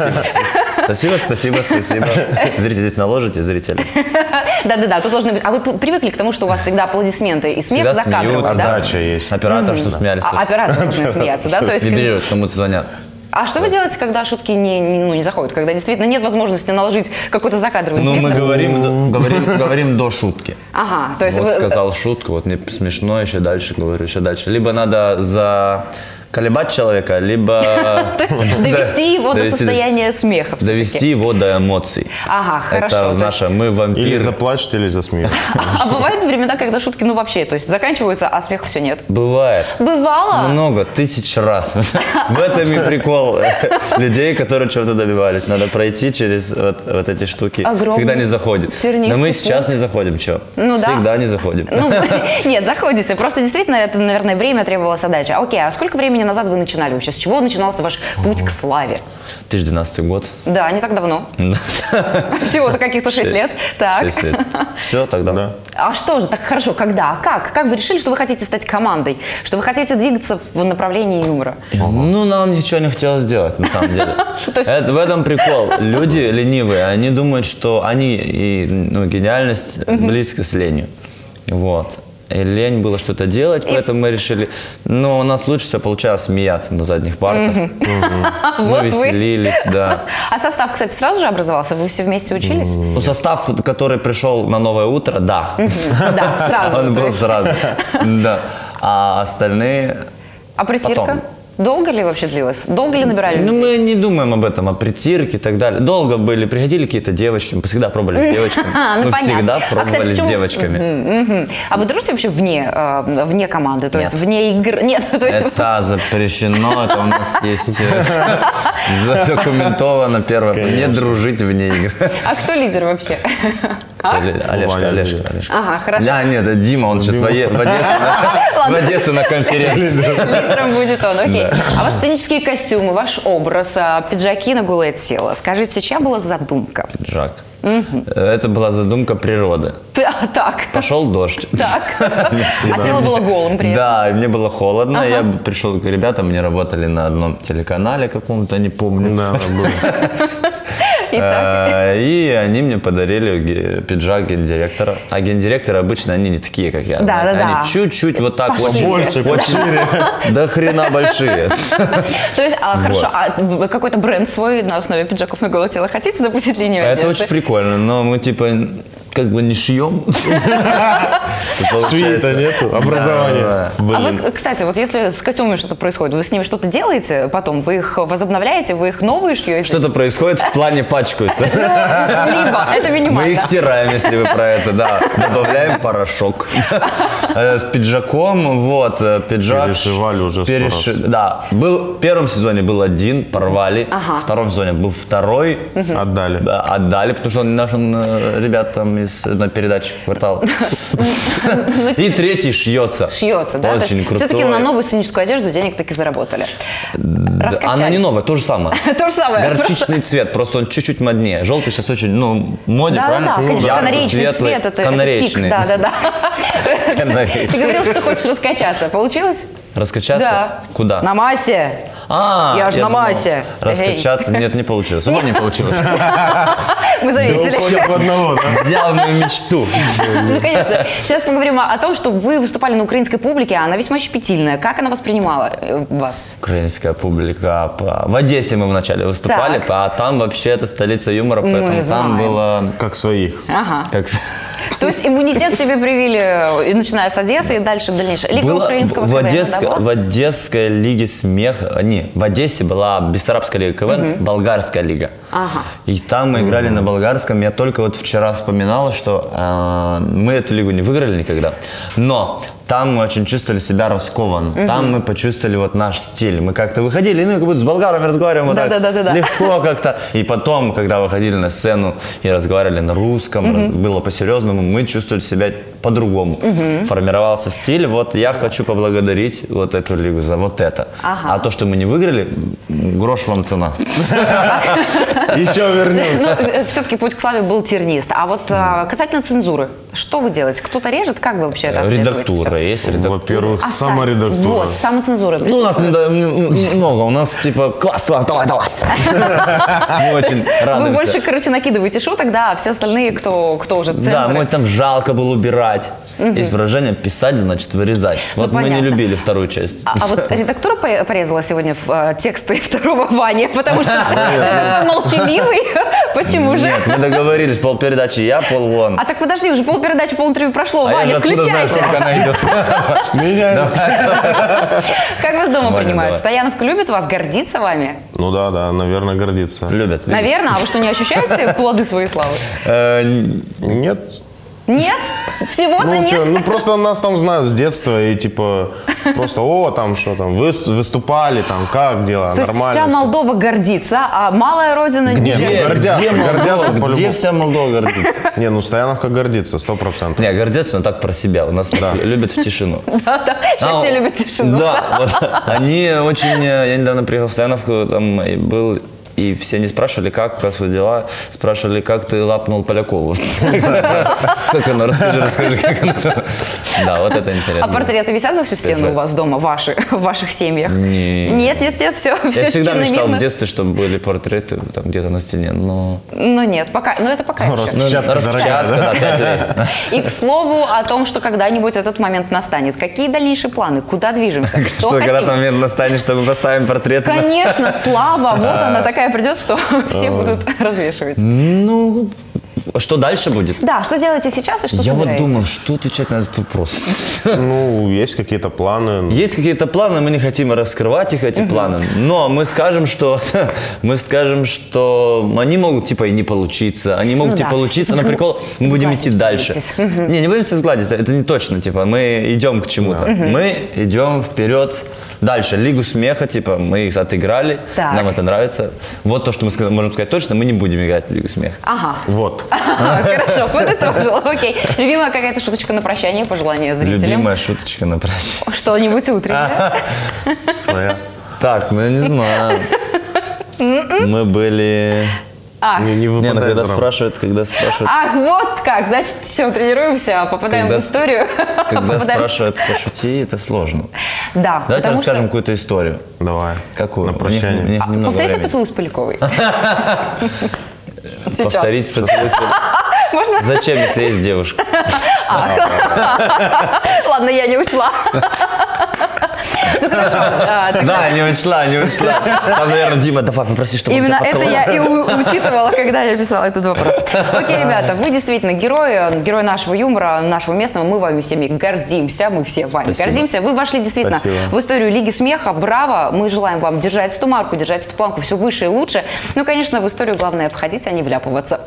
Спасибо. Зрители здесь наложите, зрители. Да, тут должны быть. А вы привыкли к тому, что у вас всегда аплодисменты и смех за кадром, да? Отдача есть. Оператор, что смеялись. Оператор должен смеяться, да? Не берет, кому-то звонят. А что вы делаете, когда шутки не заходят, когда действительно нет возможности наложить какой-то закадровый смех? Ну, мы говорим до шутки. Ага, то есть вот вы... сказал шутку, вот мне смешно, еще дальше говорю, еще дальше. Либо надо заколебать человека, либо... То есть довести его до состояния смеха. Довести его до эмоций. Ага, хорошо. Это наше, мы вампиры. Или заплачет, или засмеется. А бывают времена, когда шутки, вообще, то есть заканчиваются, а смеха все нет? Бывает. Бывало? Много, 1000 раз. В этом и прикол людей, которые чего-то добивались. Надо пройти через вот эти штуки, когда не заходит. Но мы сейчас не заходим, что? Всегда не заходим. Нет, заходите. Просто действительно, это, наверное, время требовалось отдачи. Окей, а сколько времени назад вы начинали вообще? С чего начинался ваш путь к славе? 2012 год. Да, не так давно. Всего-то каких-то 6 лет. 6 лет. Все, тогда. Да. А что же, так хорошо, когда? Как? Как вы решили, что вы хотите стать командой? Что вы хотите двигаться в направлении юмора? Ну, нам ничего не хотелось делать, на самом деле. В этом прикол. Люди ленивые, они думают, что они и гениальность близко с ленью. Вот. И лень было что-то делать, поэтому мы решили... Но у нас лучше всего получалось смеяться на задних партах. Мы веселились, да. А состав, кстати, сразу же образовался? Вы все вместе учились? Ну, состав, который пришел на «Новое утро», да. Да, сразу. Он был сразу, да. А остальные... А притирка? Долго ли вообще длилось? Долго ли набирали людей? Ну, мы не думаем об этом, о притирке и так далее. Долго приходили какие-то девочки, мы всегда пробовали с девочками. Мы всегда пробовали с девочками. А вы дружите вообще вне команды? То есть вне игр? Нет. Это запрещено, это у нас есть задокументовано первое. Не дружить вне игр. А кто лидер вообще? Олежка. Ага, хорошо. Да, нет, это Дима, он сейчас в Одессу на конференции. Лидером будет он, окей. А ваши сценические костюмы, ваш образ, пиджаки на голое тело. Скажите, чья была задумка? Пиджак. Это была задумка природы. Так. Пошел дождь. Так. А тело было голым при этом? Да, и мне было холодно. Я пришел к ребятам, они работали на одном телеканале каком-то, не помню. Да, было. И они мне подарили пиджак гендиректора. А гендиректоры обычно они не такие, как я. Да. Они чуть-чуть вот так побольше, пошире. До хрена большие. То есть, хорошо, а какой-то бренд свой на основе пиджаков на голое тело хотите запустить линию одежды? Это очень прикольно, но мы типа как бы не шьем. Швей-то нету, образования. А вы, кстати, вот если с костюмами что-то происходит, вы с ними что-то делаете потом? Вы их возобновляете, вы их новые шьете? Что-то происходит в плане пачкаются. Либо, это минимально. Мы их стираем, если вы про это, да. Добавляем порошок. С пиджаком, вот, пиджак. Перешивали уже 100 раз. Да, в первом сезоне был один, порвали. В втором сезоне был второй. Отдали. Да, отдали, потому что нашим ребятам из одной передачи «Квартал». И третий шьется. Шьется, да? Очень крутой. Все-таки на новую сценическую одежду денег таки заработали. Она не новая, то же самое. То же самое. Горчичный цвет, просто он чуть-чуть моднее. Желтый сейчас очень, моде, правильно? Да, конечно, канареечный цвет, это канареечный. Да. Ты говорил, что хочешь раскачаться. Получилось? Раскачаться? Да. Куда? На массе. Я же на массе. Раскачаться? Нет, не получилось. Вот не получилось. Мы заметили. Сделал мою мечту. Ну, конечно. Сейчас поговорим о том, что вы выступали на украинской публике, а она весьма щепетильная. Как она воспринимала вас? Украинская публика. В Одессе мы вначале выступали, а там вообще это столица юмора, поэтому там было... Как своих. Ага. То есть иммунитет себе привили, начиная с Одессы и дальше дальнейшее. Лига украинского КВН, в Одесской лиге смеха, в Одессе была Бессарабская лига КВН, болгарская лига. И там мы играли на болгарском. Я только вот вчера вспоминала, что мы эту лигу не выиграли никогда, но там мы очень чувствовали себя раскованно. Там мы почувствовали вот наш стиль. Мы как-то выходили, как будто с болгарами разговариваем вот так легко как-то. И потом, когда выходили на сцену и разговаривали на русском, было по-серьезному, мы чувствовали себя по-другому. Формировался стиль. Вот я хочу поблагодарить вот эту лигу за вот это. А то, что мы не выиграли, грош вам цена. Еще вернемся. Все-таки путь к славе был тернист. А вот касательно цензуры, что вы делаете? Кто-то режет? Как вы вообще это отслеживаете? Редактура есть, редактура. Во-первых, саморедактура. Вот, самоцензура. Ну, у нас много. У нас типа класс, давай. Мы очень радуемся. Вы больше, короче, накидываете шуток, да, а все остальные, кто уже цензоры. Да, мы там жалко было убирать. Есть выражение «писать, значит вырезать». Вот мы не любили вторую часть. А вот редактура порезала сегодня тексты второго Вани, потому что молчаливый. Почему же? Нет, мы договорились, полпередачи я, пол вон. А так подожди, уже полпередачи, полинтервью прошло. Ваня, включайся. Как вас дома принимают? Стояновка любит вас, гордится вами? Ну да, наверное, гордится. Любят. Наверное, а вы что, не ощущаете плоды своей славы? Нет. Нет? Всего-то нет? Ну просто нас там знают с детства и типа просто, там что там, выступали, там, как дела, то нормально. То есть вся Молдова гордится, а малая родина не гордятся по-любому. Где вся Молдова гордится? Не, ну Стояновка гордится, 100%. Не, гордятся, но так про себя. У нас любят в тишину. Да, счастье любит тишину. Да, они очень... Я недавно приехал в Стояновку, там был и все не спрашивали, как свои дела, спрашивали, как ты лапнул Полякову. Как оно? Расскажи, как оно. Да, вот это интересно. А портреты висят во всю стену у вас дома, в ваших семьях? Нет, все Я всегда мечтал в детстве, чтобы были портреты там где-то на стене, но... Ну нет, пока, но это пока еще. Распечатка, да, 5 лет. И, к слову, о том, что когда-нибудь этот момент настанет. Какие дальнейшие планы? Куда движемся? Что хотим? Когда этот момент настанет, чтобы поставим портрет? Конечно, слава, вот она такая придет, что все будут развешивать. Ну... Что дальше будет? Да, что делаете сейчас и что собираетесь? Я вот думал, что отвечать на этот вопрос. Ну, есть какие-то планы. Есть какие-то планы, мы не хотим раскрывать их, эти планы. Но мы скажем, что они могут типа и не получиться. Они могут типа получиться, но прикол, мы будем идти дальше. Не будем все сгладить, это не точно. Типа мы идем к чему-то. Мы идем вперед. Дальше, Лигу смеха, типа, мы их отыграли, нам это нравится. Вот то, что мы можем сказать точно, мы не будем играть в Лигу смеха. Ага. Вот. Хорошо, подытожил. Окей. Любимая какая-то шуточка на прощание, пожелание зрителям? Любимая шуточка на прощание. Что-нибудь утреннее? Своя. Так, ну я не знаю. Мы были... Не когда спрашивают... Ах, вот как, значит, все, тренируемся, попадаем в историю. Когда спрашивают пошути, это сложно. Да. Давайте расскажем какую-то историю. Давай. Какую? На прощание. Повторите поцелуй с Поляковой. Повторить поцелуй с Поляковой. Можно? Зачем, если есть девушка? Ладно, я не учла. Ну хорошо. Да, не учла. Там, наверное, Дима, давай попроси, чтобы именно это я и учитывала, когда я писала этот вопрос. Окей, ребята, вы действительно герои нашего юмора, нашего местного. Мы вами всеми гордимся, мы все вами гордимся. Вы вошли действительно в историю Лиги смеха. Браво! Мы желаем вам держать эту марку, держать эту планку все выше и лучше. Ну, конечно, в историю главное обходить, а не вляпываться.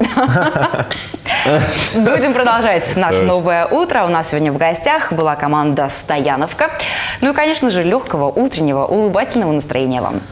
Будем продолжать наше новое утро. У нас сегодня в гостях была команда «Стояновка». Ну и, конечно же, легкого, утреннего, улыбательного настроения вам.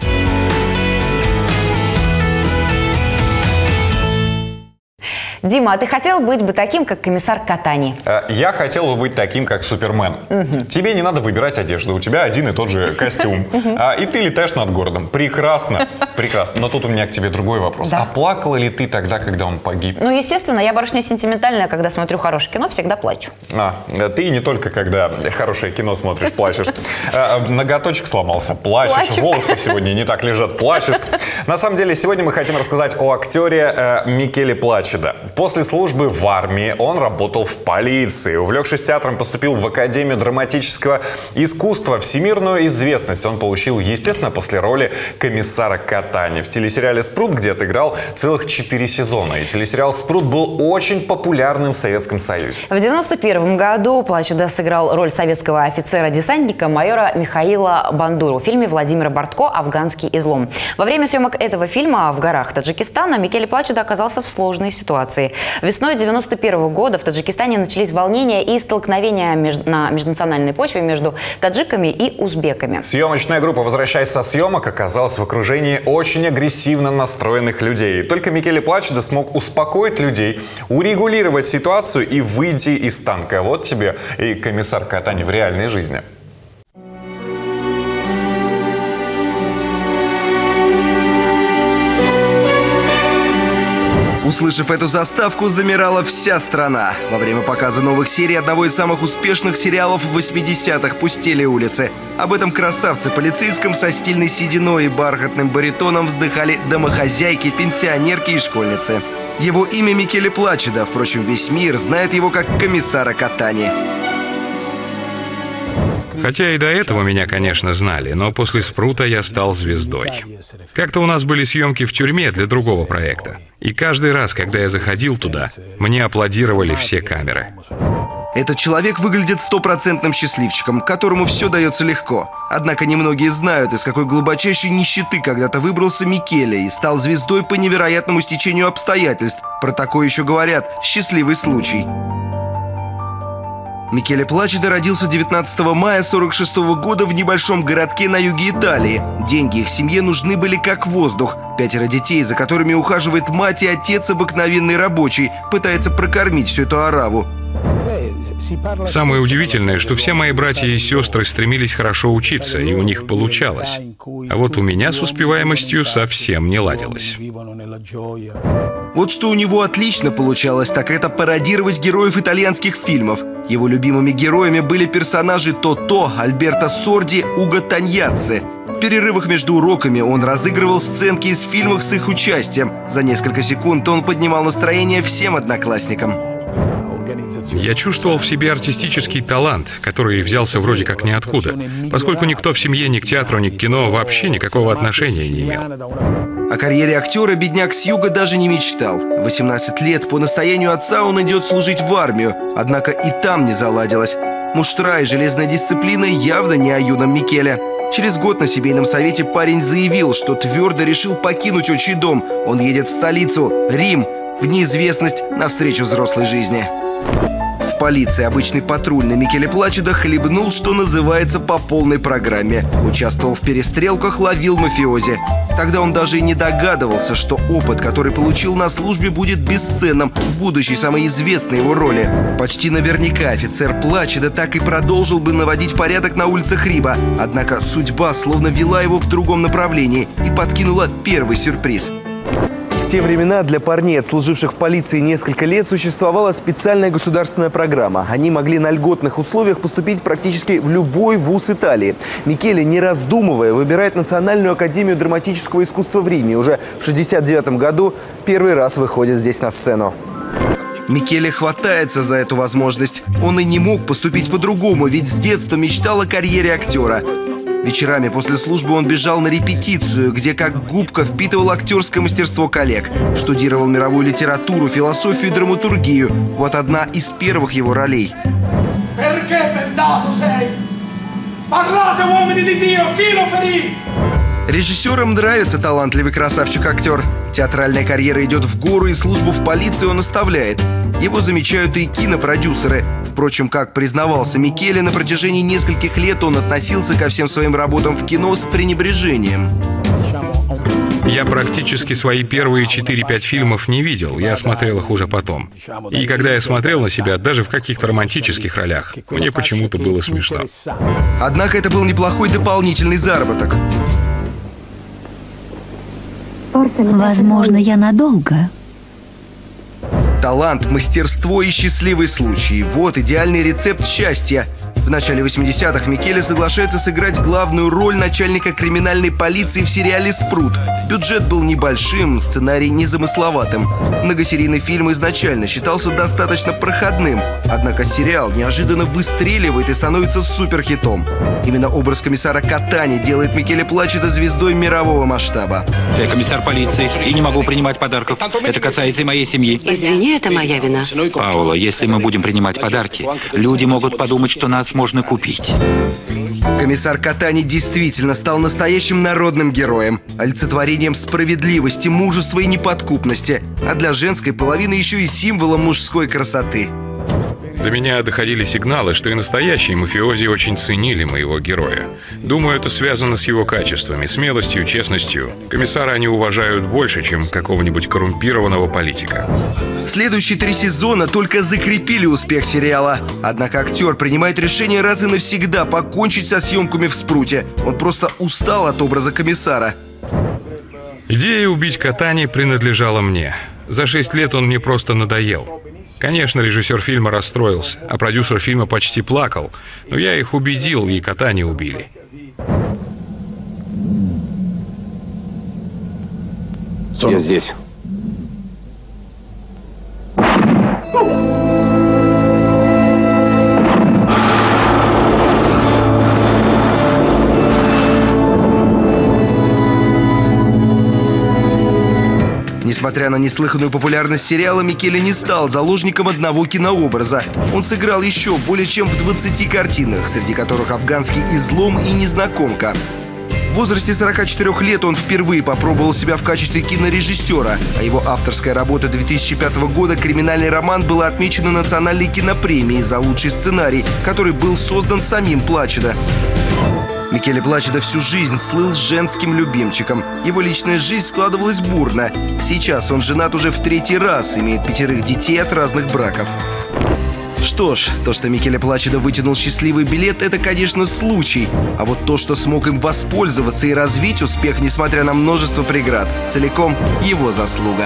Дима, а ты хотел быть бы таким, как комиссар Катани? Я хотел бы быть таким, как Супермен. Тебе не надо выбирать одежду, у тебя один и тот же костюм. И ты летаешь над городом. Прекрасно, прекрасно. Но тут у меня к тебе другой вопрос. А плакала ли ты тогда, когда он погиб? Ну, естественно, я барышня сентиментальная, когда смотрю хорошее кино, всегда плачу. Ты не только, когда хорошее кино смотришь, плачешь. Ноготочек сломался, плачешь. Волосы сегодня не так лежат, плачешь. На самом деле, сегодня мы хотим рассказать о актере Микеле Плачидо. После службы в армии он работал в полиции. Увлекшись театром, поступил в Академию драматического искусства. Всемирную известность он получил, естественно, после роли комиссара Катани в телесериале «Спрут», где отыграл целых 4 сезона. И телесериал «Спрут» был очень популярным в Советском Союзе. В 1991 году Плачидо сыграл роль советского офицера-десантника майора Михаила Бандуру в фильме Владимира Бортко «Афганский излом». Во время съемок этого фильма в горах Таджикистана Микеле Плачидо оказался в сложной ситуации. Весной 1991 года в Таджикистане начались волнения и столкновения на межнациональной почве между таджиками и узбеками. Съемочная группа, возвращаясь со съемок, оказалась в окружении очень агрессивно настроенных людей. Только Микеле Плачидо смог успокоить людей, урегулировать ситуацию и выйти из танка. Вот тебе и комиссар Катани в реальной жизни. Услышав эту заставку, замирала вся страна. Во время показа новых серий одного из самых успешных сериалов 80-х «Пустели улицы». Об этом красавце полицейском со стильной сединой и бархатным баритоном вздыхали домохозяйки, пенсионерки и школьницы. Его имя Микеле Плачидо, впрочем, весь мир знает его как комиссара Катани. Хотя и до этого меня, конечно, знали, но после «Спрута» я стал звездой. Как-то у нас были съемки в тюрьме для другого проекта. И каждый раз, когда я заходил туда, мне аплодировали все камеры. Этот человек выглядит стопроцентным счастливчиком, которому все дается легко. Однако немногие знают, из какой глубочайшей нищеты когда-то выбрался Микеле и стал звездой по невероятному стечению обстоятельств. Про такое еще говорят «счастливый случай». Микеле Плачидо родился 19 мая 1946 года в небольшом городке на юге Италии. Деньги их семье нужны были как воздух. 5 детей, за которыми ухаживает мать и отец, обыкновенный рабочий, пытается прокормить всю эту ораву. Самое удивительное, что все мои братья и сестры стремились хорошо учиться, и у них получалось. А вот у меня с успеваемостью совсем не ладилось. Вот что у него отлично получалось, так это пародировать героев итальянских фильмов. Его любимыми героями были персонажи Тото, Альберто Сорди, Уго Таньяцци. В перерывах между уроками он разыгрывал сценки из фильмов с их участием. За несколько секунд он поднимал настроение всем одноклассникам. Я чувствовал в себе артистический талант, который взялся вроде как ниоткуда, поскольку никто в семье ни к театру, ни к кино вообще никакого отношения не имел. О карьере актера бедняк с юга даже не мечтал. В 18 лет по настоянию отца он идет служить в армию, однако и там не заладилось. Муштра и железная дисциплина явно не о юном Микеле. Через год на семейном совете парень заявил, что твердо решил покинуть отчий дом. Он едет в столицу, Рим, в неизвестность навстречу взрослой жизни. В полиции обычный патрульный Микеле Плачедо хлебнул, что называется, по полной программе. Участвовал в перестрелках, ловил мафиози. Тогда он даже и не догадывался, что опыт, который получил на службе, будет бесценным в будущей самой известной его роли. Почти наверняка офицер Плачедо так и продолжил бы наводить порядок на улицах Рима. Однако судьба словно вела его в другом направлении и подкинула первый сюрприз. В те времена для парней, отслуживших в полиции несколько лет, существовала специальная государственная программа. Они могли на льготных условиях поступить практически в любой вуз Италии. Микеле, не раздумывая, выбирает Национальную академию драматического искусства в Риме. Уже в 1969 году первый раз выходит здесь на сцену. Микеле хватается за эту возможность. Он и не мог поступить по-другому, ведь с детства мечтал о карьере актера. Вечерами после службы он бежал на репетицию, где как губка впитывал актерское мастерство коллег. Штудировал мировую литературу, философию и драматургию. Вот одна из первых его ролей. Режиссерам нравится талантливый красавчик-актер. Театральная карьера идет в гору, и службу в полиции он оставляет. Его замечают и кинопродюсеры. Впрочем, как признавался Микеле, на протяжении нескольких лет он относился ко всем своим работам в кино с пренебрежением. Я практически свои первые 4-5 фильмов не видел, я смотрел их уже потом. И когда я смотрел на себя, даже в каких-то романтических ролях, мне почему-то было смешно. Однако это был неплохой дополнительный заработок. Возможно, я надолго. Талант, мастерство и счастливый случай – вот идеальный рецепт счастья. В начале 80-х Микеле соглашается сыграть главную роль начальника криминальной полиции в сериале «Спрут». Бюджет был небольшим, сценарий незамысловатым. Многосерийный фильм изначально считался достаточно проходным. Однако сериал неожиданно выстреливает и становится суперхитом. Именно образ комиссара Катани делает Микеле Плачедо звездой мирового масштаба. Я комиссар полиции и не могу принимать подарков. Это касается и моей семьи. Извини, это моя вина. Паула, если мы будем принимать подарки, люди могут подумать, что нас можно купить. Комиссар Катани действительно стал настоящим народным героем, олицетворением справедливости, мужества и неподкупности, а для женской половины еще и символом мужской красоты. До меня доходили сигналы, что и настоящие мафиози очень ценили моего героя. Думаю, это связано с его качествами, смелостью, честностью. Комиссара они уважают больше, чем какого-нибудь коррумпированного политика. Следующие 3 сезона только закрепили успех сериала. Однако актер принимает решение раз и навсегда покончить со съемками в «Спруте». Он просто устал от образа комиссара. Идея убить Катани принадлежала мне. За 6 лет он мне просто надоел. Конечно, режиссер фильма расстроился, а продюсер фильма почти плакал, но я их убедил, и Катани убили. Я здесь. Несмотря на неслыханную популярность сериала, Микеле не стал заложником одного кинообраза. Он сыграл еще более чем в 20 картинах, среди которых «Афганский излом» и «Незнакомка». В возрасте 44 лет он впервые попробовал себя в качестве кинорежиссера, а его авторская работа 2005 года «Криминальный роман» была отмечена Национальной кинопремией за лучший сценарий, который был создан самим Плачедо. Микеле Плачедо всю жизнь слыл женским любимчиком. Его личная жизнь складывалась бурно. Сейчас он женат уже в 3-й раз, имеет 5 детей от разных браков. Что ж, то, что Микеле Плачидо вытянул счастливый билет, это, конечно, случай. А вот то, что смог им воспользоваться и развить успех, несмотря на множество преград, целиком его заслуга.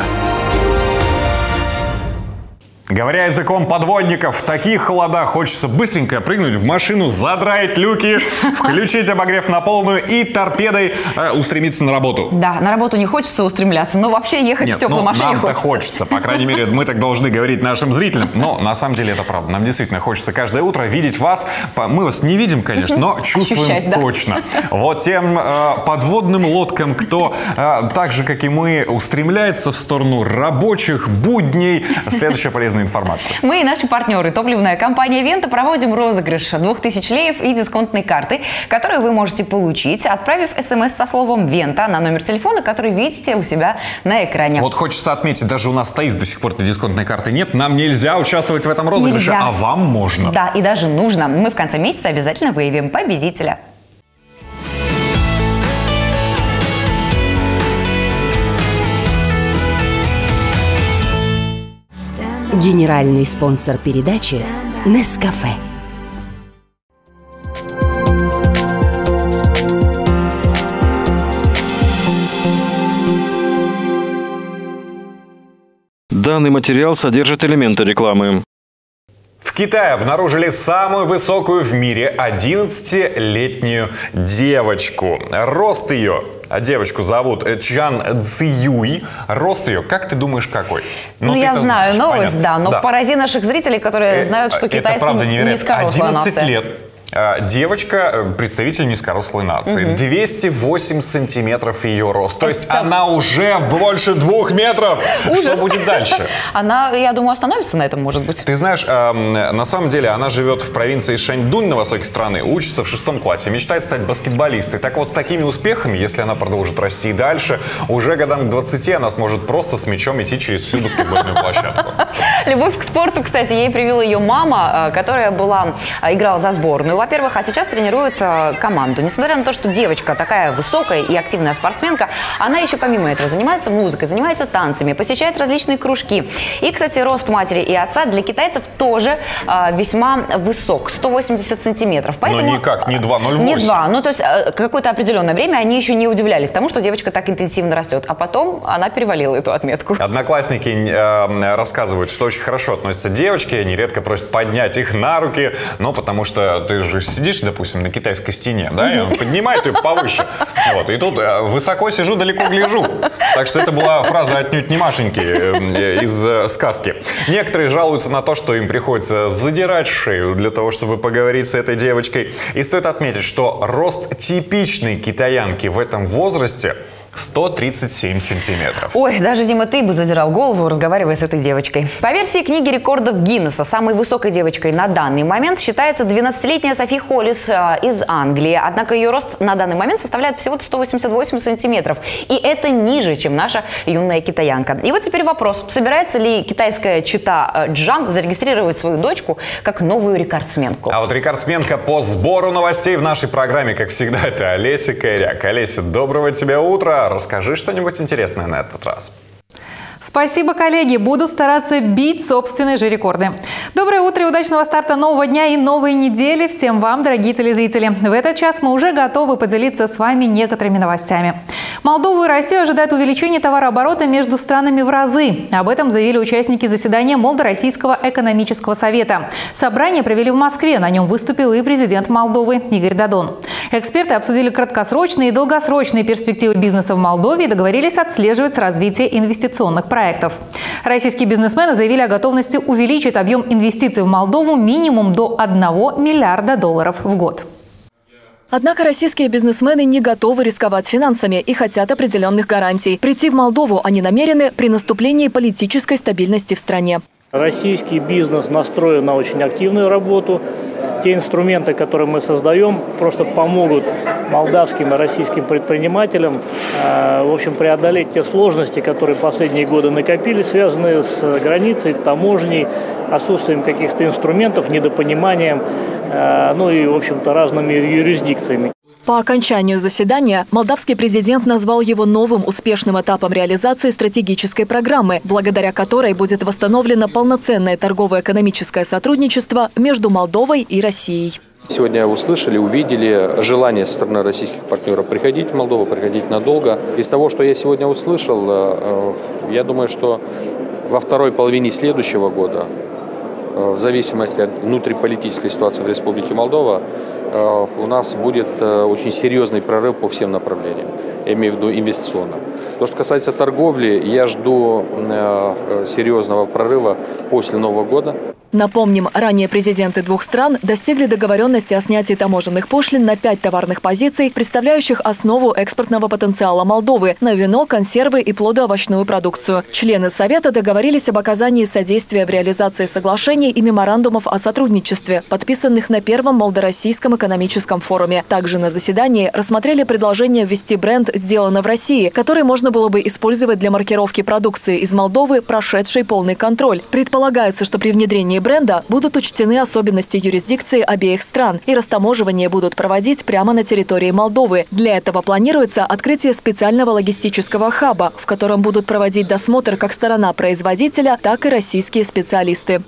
Говоря языком подводников, в таких холодах хочется быстренько прыгнуть в машину, задраить люки, включить обогрев на полную и торпедой устремиться на работу. Да, на работу не хочется устремляться, но вообще ехать в теплой машине нам-то хочется. По крайней мере, мы так должны говорить нашим зрителям. Но на самом деле это правда. Нам действительно хочется каждое утро видеть вас. Мы вас не видим, конечно, но чувствуем точно. Вот тем подводным лодкам, кто так же, как и мы, устремляется в сторону рабочих будней. Следующая полезная информация. Мы и наши партнеры, топливная компания «Вента», проводим розыгрыш 2000 леев и дисконтной карты, которую вы можете получить, отправив смс со словом «Вента» на номер телефона, который видите у себя на экране. Вот хочется отметить, даже у нас стоит до сих пор этой дисконтной карты нет. Нам нельзя участвовать в этом розыгрыше, а вам можно. Да, и даже нужно. Мы в конце месяца обязательно выявим победителя. Генеральный спонсор передачи «Нескафе». Данный материал содержит элементы рекламы. В Китае обнаружили самую высокую в мире 11-летнюю девочку. Рост ее, девочку зовут Чан Цзиюй. Рост ее, как ты думаешь, какой? Ну я знаю новость, да, но порази наших зрителей, которые знают, что китайцы низкорослая нация. 11 лет. Девочка, представитель низкорослой нации. 208 сантиметров ее рост. То есть она уже больше 2 метров. Ужас. Что будет дальше? Она, я думаю, остановится на этом, может быть. Ты знаешь, на самом деле она живет в провинции Шаньдунь на востоке страны, учится в 6 классе, мечтает стать баскетболистой. Так вот, с такими успехами, если она продолжит расти и дальше, уже годам к 20 она сможет просто с мячом идти через всю баскетбольную площадку. Любовь к спорту, кстати, ей привила ее мама, которая играла за сборную. Во-первых, а сейчас тренирует команду. Несмотря на то, что девочка такая высокая и активная спортсменка, она еще помимо этого занимается музыкой, занимается танцами, посещает различные кружки. И, кстати, рост матери и отца для китайцев тоже весьма высок, 180 сантиметров. Поэтому, но никак, не 2,08. Не 2. Ну, то есть какое-то определенное время они еще не удивлялись тому, что девочка так интенсивно растет. А потом она перевалила эту отметку. Одноклассники рассказывают, что очень хорошо относятся к девочке. Они редко просят поднять их на руки, но потому что ты же сидишь, допустим, на китайской стене, да, и он поднимает ее повыше. Вот, и тут высоко сижу, далеко гляжу. Так что это была фраза отнюдь не Машеньки из сказки. Некоторые жалуются на то, что им приходится задирать шею для того, чтобы поговорить с этой девочкой. И стоит отметить, что рост типичной китаянки в этом возрасте 137 сантиметров. Ой, даже, Дима, ты бы задирал голову, разговаривая с этой девочкой. По версии книги рекордов Гиннесса, самой высокой девочкой на данный момент считается 12-летняя Софи Холлис из Англии. Однако ее рост на данный момент составляет всего 188 сантиметров. И это ниже, чем наша юная китаянка. И вот теперь вопрос. Собирается ли китайская чита Джан зарегистрировать свою дочку как новую рекордсменку? А вот рекордсменка по сбору новостей в нашей программе, как всегда, это Олеся Кайряк. Олеся, доброго тебе утра. Расскажи что-нибудь интересное на этот раз. Спасибо, коллеги. Буду стараться бить собственные же рекорды. Доброе утро и удачного старта нового дня и новой недели всем вам, дорогие телезрители. В этот час мы уже готовы поделиться с вами некоторыми новостями. Молдову и Россию ожидает увеличение товарооборота между странами в разы. Об этом заявили участники заседания Молдо-Российского экономического совета. Собрание провели в Москве. На нем выступил и президент Молдовы Игорь Додон. Эксперты обсудили краткосрочные и долгосрочные перспективы бизнеса в Молдове и договорились отслеживать развитие инвестиционных проектов. Российские бизнесмены заявили о готовности увеличить объем инвестиций в Молдову минимум до $1 миллиарда в год. Однако российские бизнесмены не готовы рисковать финансами и хотят определенных гарантий. Прийти в Молдову они намерены при наступлении политической стабильности в стране. Российский бизнес настроен на очень активную работу. Те инструменты, которые мы создаем, просто помогут молдавским и российским предпринимателям в общем, преодолеть те сложности, которые последние годы накопились, связанные с границей, таможней, отсутствием каких-то инструментов, недопониманием, ну и, в общем-то, разными юрисдикциями. По окончанию заседания молдавский президент назвал его новым успешным этапом реализации стратегической программы, благодаря которой будет восстановлено полноценное торгово-экономическое сотрудничество между Молдовой и Россией. Сегодня услышали, увидели желание со стороны российских партнеров приходить в Молдову, приходить надолго. Из того, что я сегодня услышал, я думаю, что во второй половине следующего года, в зависимости от внутриполитической ситуации в Республике Молдова, у нас будет очень серьезный прорыв по всем направлениям, я имею в виду инвестиционно. То, что касается торговли, я жду серьезного прорыва после Нового года. Напомним, ранее президенты двух стран достигли договоренности о снятии таможенных пошлин на 5 товарных позиций, представляющих основу экспортного потенциала Молдовы на вино, консервы и плодоовощную продукцию. Члены Совета договорились об оказании содействия в реализации соглашений и меморандумов о сотрудничестве, подписанных на первом Молдо-Российском экономическом форуме. Также на заседании рассмотрели предложение ввести бренд «Сделано в России», который можно было бы использовать для маркировки продукции из Молдовы, прошедшей полный контроль. Предполагается, что при внедрении бренда будут учтены особенности юрисдикции обеих стран, и растаможивание будут проводить прямо на территории Молдовы. Для этого планируется открытие специального логистического хаба, в котором будут проводить досмотр как сторона производителя, так и российские специалисты.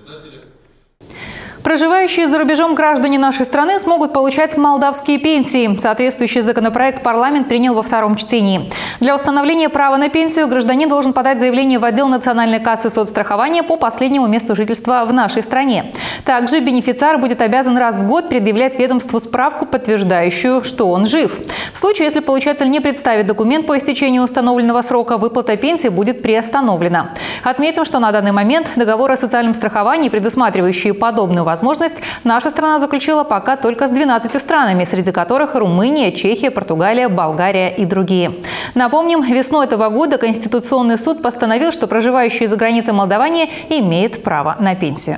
Проживающие за рубежом граждане нашей страны смогут получать молдавские пенсии. Соответствующий законопроект парламент принял во втором чтении. Для установления права на пенсию гражданин должен подать заявление в отдел Национальной кассы соцстрахования по последнему месту жительства в нашей стране. Также бенефициар будет обязан раз в год предъявлять ведомству справку, подтверждающую, что он жив. В случае, если получатель не представит документ по истечению установленного срока, выплата пенсии будет приостановлена. Отметим, что на данный момент договоры о социальном страховании, предусматривающие подобную возможность, наша страна заключила пока только с 12 странами, среди которых Румыния, Чехия, Португалия, Болгария и другие. Напомним, весной этого года Конституционный суд постановил, что проживающие за границей молдаване имеют право на пенсию.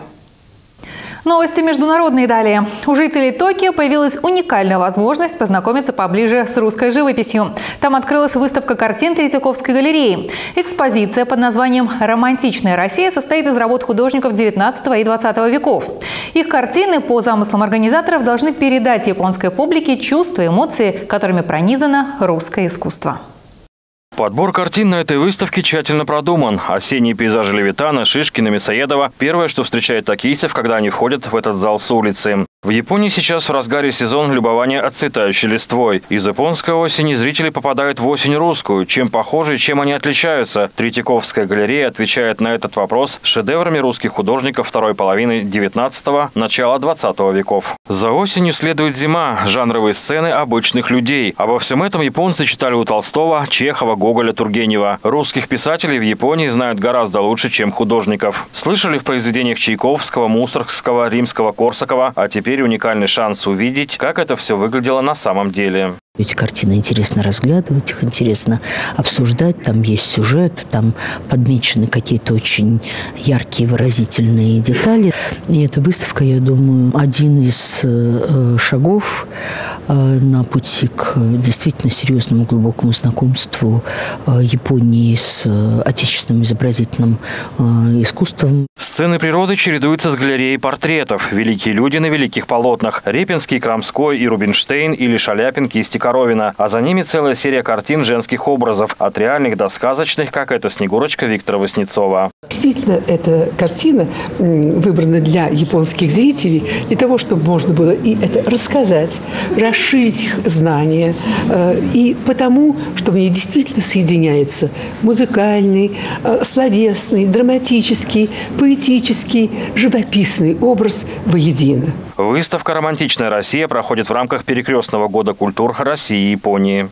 Новости международные далее. У жителей Токио появилась уникальная возможность познакомиться поближе с русской живописью. Там открылась выставка картин Третьяковской галереи. Экспозиция под названием «Романтичная Россия» состоит из работ художников 19 и 20 веков. Их картины, по замыслам организаторов, должны передать японской публике чувства, эмоции, которыми пронизано русское искусство. Подбор картин на этой выставке тщательно продуман. Осенние пейзажи Левитана, Шишкина, Мясоедова – первое, что встречает токийцев, когда они входят в этот зал с улицы. В Японии сейчас в разгаре сезон любования отцветающей листвой. Из японской осени зрители попадают в осень русскую. Чем похожи и чем они отличаются? Третьяковская галерея отвечает на этот вопрос шедеврами русских художников второй половины 19-го, начала 20 веков. За осенью следует зима, жанровые сцены обычных людей. Обо всем этом японцы читали у Толстого, Чехова, Гоголя, Тургенева. Русских писателей в Японии знают гораздо лучше, чем художников. Слышали в произведениях Чайковского, Мусоргского, Римского-Корсакова, а теперь уникальный шанс увидеть, как это все выглядело на самом деле. Эти картины интересно разглядывать, их интересно обсуждать. Там есть сюжет, там подмечены какие-то очень яркие, выразительные детали. И эта выставка, я думаю, один из шагов на пути к действительно серьезному, глубокому знакомству Японии с отечественным изобразительным искусством. Сцены природы чередуются с галереей портретов. Великие люди на великих полотнах. Репинский, Крамской и Рубинштейн или Шаляпин, кисти Коровина. А за ними целая серия картин женских образов. От реальных до сказочных, как эта Снегурочка Виктора Васнецова. Действительно, эта картина выбрана для японских зрителей, для того, чтобы можно было и это рассказать, расширить их знания. И потому, что в ней действительно соединяется музыкальный, словесный, драматический, поэтический, живописный образ воедино. Выставка «Романтичная Россия» проходит в рамках перекрестного года культур России и Японии.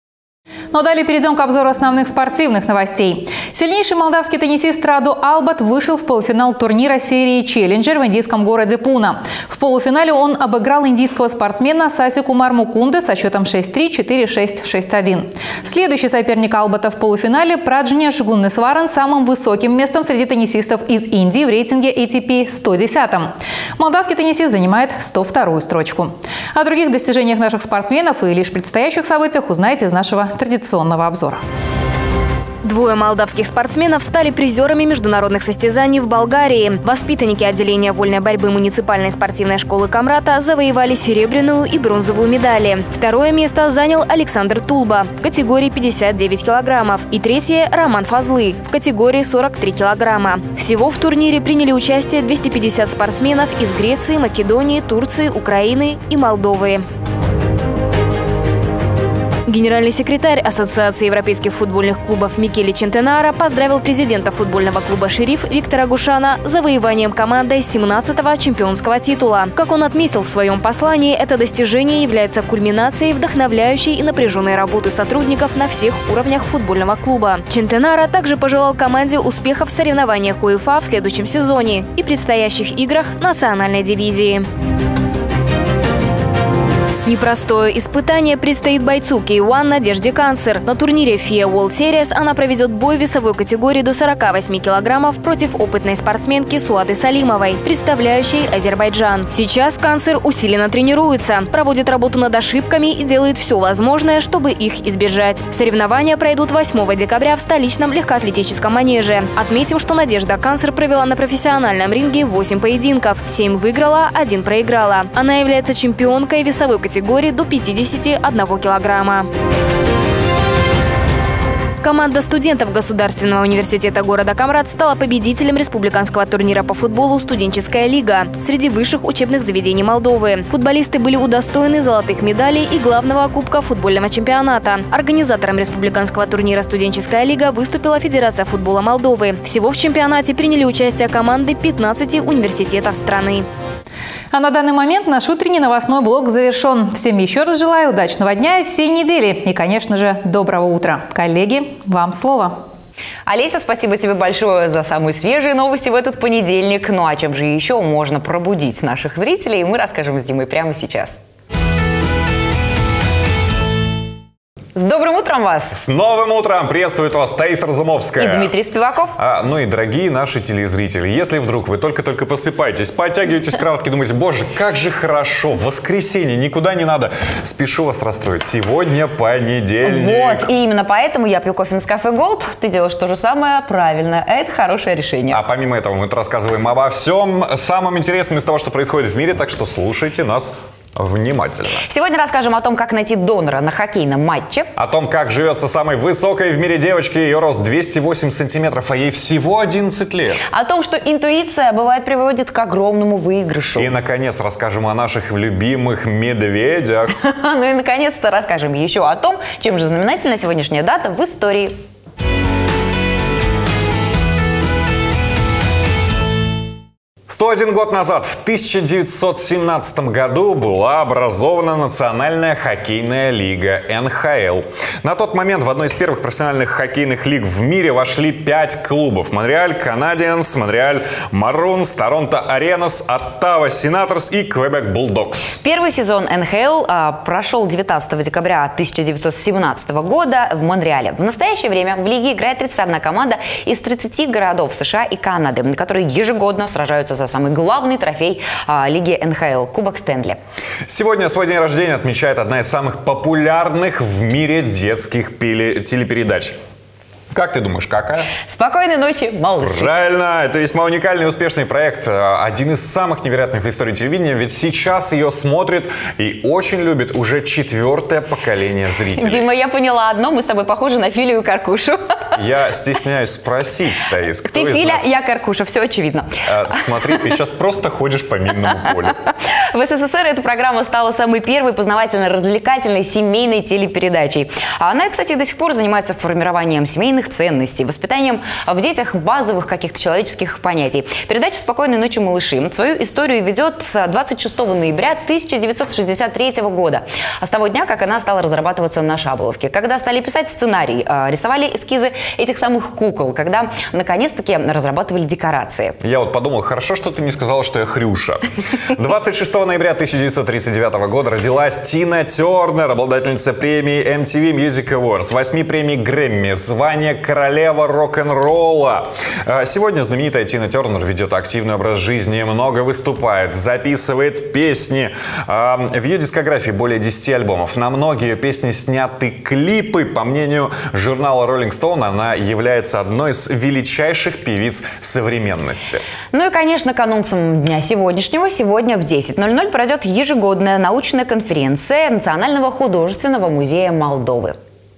Но далее перейдем к обзору основных спортивных новостей. Сильнейший молдавский теннисист Раду Албат вышел в полуфинал турнира серии «Челленджер» в индийском городе Пуна. В полуфинале он обыграл индийского спортсмена Саси Кумар Мукунде со счетом 6-3, 4-6, 6-1. Следующий соперник Албата в полуфинале – Праджнеш Гуннесваран, самым высоким местом среди теннисистов из Индии в рейтинге ATP 110-м. Молдавский теннисист занимает 102-ю строчку. О других достижениях наших спортсменов и лишь предстоящих событиях узнаете из нашего традиционного обзора. Двое молдавских спортсменов стали призерами международных состязаний в Болгарии. Воспитанники отделения вольной борьбы муниципальной спортивной школы Камрата завоевали серебряную и бронзовую медали. Второе место занял Александр Тулба в категории 59 килограммов и третье – Роман Фазлы в категории 43 килограмма. Всего в турнире приняли участие 250 спортсменов из Греции, Македонии, Турции, Украины и Молдовы. Генеральный секретарь Ассоциации европейских футбольных клубов Микеле Чентенаро поздравил президента футбольного клуба «Шериф» Виктора Гушана с завоеванием командой 17-го чемпионского титула. Как он отметил в своем послании, это достижение является кульминацией вдохновляющей и напряженной работы сотрудников на всех уровнях футбольного клуба. Чентенаро также пожелал команде успехов в соревнованиях УЕФА в следующем сезоне и предстоящих играх национальной дивизии. Непростое испытание предстоит бойцу K1 Надежде Канцер. На турнире FIA World Series она проведет бой в весовой категории до 48 килограммов против опытной спортсменки Суады Салимовой, представляющей Азербайджан. Сейчас Канцер усиленно тренируется, проводит работу над ошибками и делает все возможное, чтобы их избежать. Соревнования пройдут 8 декабря в столичном легкоатлетическом манеже. Отметим, что Надежда Канцер провела на профессиональном ринге 8 поединков, 7 выиграла, 1 проиграла. Она является чемпионкой весовой категории до 51 килограмма. Команда студентов Государственного университета города Камрат стала победителем республиканского турнира по футболу «Студенческая лига» среди высших учебных заведений Молдовы. Футболисты были удостоены золотых медалей и главного кубка футбольного чемпионата. Организатором республиканского турнира «Студенческая лига» выступила Федерация футбола Молдовы. Всего в чемпионате приняли участие команды 15 университетов страны. А на данный момент наш утренний новостной блок завершен. Всем еще раз желаю удачного дня и всей недели. И, конечно же, доброго утра. Коллеги, вам слово. Олеся, спасибо тебе большое за самые свежие новости в этот понедельник. Ну а чем же еще можно пробудить наших зрителей, мы расскажем с Димой прямо сейчас. С добрым утром вас! С новым утром! Приветствует вас Таиса Разумовская. И Дмитрий Спиваков. Ну и дорогие наши телезрители, если вдруг вы только-только просыпаетесь, подтягиваетесь с кроватки, думаете, боже, как же хорошо, в воскресенье, никуда не надо. Спешу вас расстроить, сегодня понедельник. Вот, и именно поэтому я пью кофе Nescafé Gold. Ты делаешь то же самое правильно. Это хорошее решение. А помимо этого мы рассказываем обо всем самом интересном из того, что происходит в мире, так что слушайте нас внимательно. Сегодня расскажем о том, как найти донора на хоккейном матче. О том, как живется самой высокой в мире девочке. Ее рост 208 сантиметров, а ей всего 11 лет. О том, что интуиция бывает приводит к огромному выигрышу. И, наконец, расскажем о наших любимых медведях. Ну и, наконец-то, расскажем еще о том, чем же знаменательна сегодняшняя дата в истории. 101 год назад, в 1917 году, была образована Национальная хоккейная лига НХЛ. На тот момент в одной из первых профессиональных хоккейных лиг в мире вошли 5 клубов. Монреаль Канадиенс, Монреаль Марунс, Торонто Аренас, Оттава Сенаторс и Квебек Булдогс. Первый сезон НХЛ прошел 19 декабря 1917 года в Монреале. В настоящее время в лиге играет 31 команда из 30 городов США и Канады, которые ежегодно сражаются за самый главный трофей лиги НХЛ – Кубок Стэнли. Сегодня свой день рождения отмечает одна из самых популярных в мире детских телепередач. Как ты думаешь, какая? «Спокойной ночи, малыши». Правильно, это весьма уникальный и успешный проект. Один из самых невероятных в истории телевидения, ведь сейчас ее смотрит и очень любит уже 4-е поколение зрителей. Дима, я поняла одно, мы с тобой похожи на Филю и Каркушу. Я стесняюсь спросить, Таис, кто ты из Филя, нас... я Каркуша, все очевидно. Смотри, ты сейчас просто ходишь по минному полю. В СССР эта программа стала самой первой познавательно-развлекательной семейной телепередачей. Она, кстати, до сих пор занимается формированием семейных ценностей, воспитанием в детях базовых каких-то человеческих понятий. Передача «Спокойной ночи, малыши» свою историю ведет с 26 ноября 1963 года. А с того дня, как она стала разрабатываться на Шаболовке, когда стали писать сценарий, рисовали эскизы этих самых кукол, когда наконец-таки разрабатывали декорации. Я вот подумал, хорошо, что ты не сказала, что я Хрюша. 26 ноября 1939 года родилась Тина Тернер, обладательница премии MTV Music Awards, 8 премий Грэмми, звание королева рок-н-ролла. Сегодня знаменитая Тина Тернер ведет активный образ жизни, много выступает, записывает песни. В ее дискографии более 10 альбомов. На многие ее песни сняты клипы. По мнению журнала Rolling Stone, она является одной из величайших певиц современности. Ну и, конечно, к анонсам дня сегодняшнего. Сегодня в 10:00 пройдет ежегодная научная конференция Национального художественного музея Молдовы.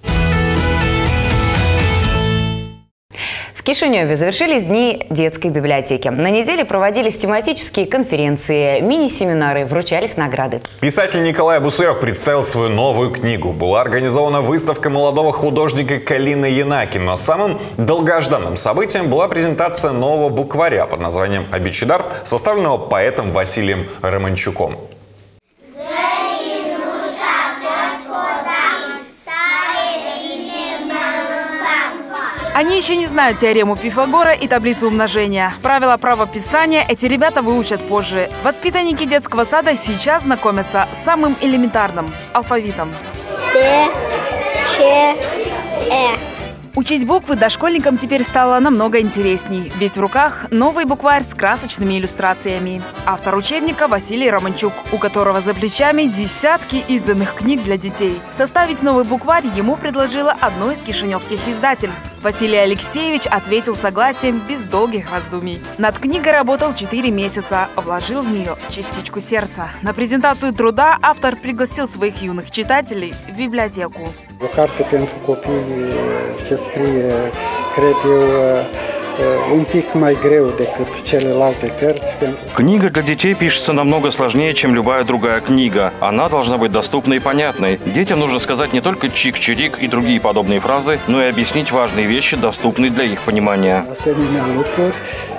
В Кишиневе завершились дни детской библиотеки. На неделе проводились тематические конференции, мини-семинары, вручались награды. Писатель Николай Абусыров представил свою новую книгу. Была организована выставка молодого художника Калины Янаки. Но самым долгожданным событием была презентация нового букваря под названием «Абичидар», составленного поэтом Василием Романчуком. Они еще не знают теорему Пифагора и таблицу умножения. Правила правописания эти ребята выучат позже. Воспитанники детского сада сейчас знакомятся с самым элементарным – алфавитом. Б, Ч, Э. Учить буквы дошкольникам теперь стало намного интересней, ведь в руках новый букварь с красочными иллюстрациями. Автор учебника Василий Романчук, у которого за плечами десятки изданных книг для детей. Составить новый букварь ему предложило одно из кишиневских издательств. Василий Алексеевич ответил согласием без долгих раздумий. Над книгой работал 4 месяца, вложил в нее частичку сердца. На презентацию труда автор пригласил своих юных читателей в библиотеку. O carte pentru copii se scrie, cred eu, un pic mai greu decât celelalte cărți. Книга для детей пишется намного сложнее, чем любая другая книга. Она должна быть доступной и понятной. Детям нужно сказать не только чик-чирик и другие подобные фразы, но и объяснить важные вещи, доступные для их понимания. Asemenea lucruri,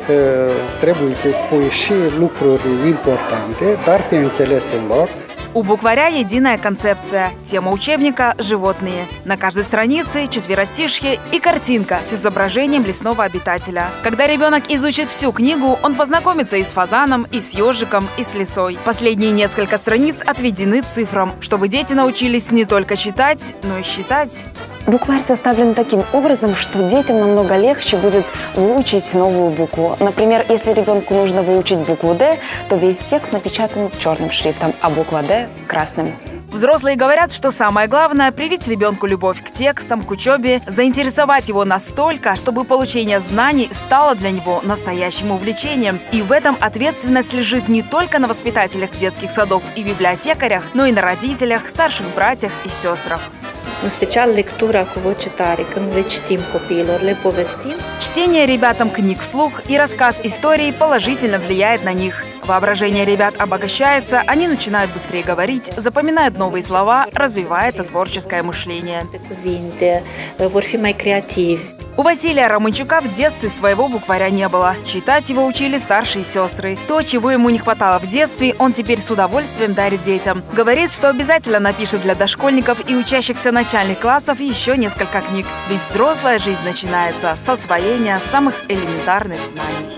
trebuie să spui și lucruri importante, dar pe înțelesul lor. У букваря единая концепция. Тема учебника – животные. На каждой странице четверостишье и картинка с изображением лесного обитателя. Когда ребенок изучит всю книгу, он познакомится и с фазаном, и с ежиком, и с лисой. Последние несколько страниц отведены цифрам, чтобы дети научились не только читать, но и считать. Букварь составлен таким образом, что детям намного легче будет выучить новую букву. Например, если ребенку нужно выучить букву «Д», то весь текст напечатан черным шрифтом, а буква «Д» – красным. Взрослые говорят, что самое главное – привить ребенку любовь к текстам, к учебе, заинтересовать его настолько, чтобы получение знаний стало для него настоящим увлечением. И в этом ответственность лежит не только на воспитателях детских садов и библиотекарях, но и на родителях, старших братьях и сестрах. În special lectura cu voce tare, când le citim copiilor, le povestim. Чтение ребятам книг вслух и рассказ истории положительно влияет на них. Воображение ребят обогащается, они начинают быстрее говорить, запоминают новые слова, развивается творческое мышление. Cuvinte, vor fi mai creativi. У Василия Романчука в детстве своего букваря не было. Читать его учили старшие сестры. То, чего ему не хватало в детстве, он теперь с удовольствием дарит детям. Говорит, что обязательно напишет для дошкольников и учащихся начальных классов еще несколько книг. Ведь взрослая жизнь начинается с освоения самых элементарных знаний.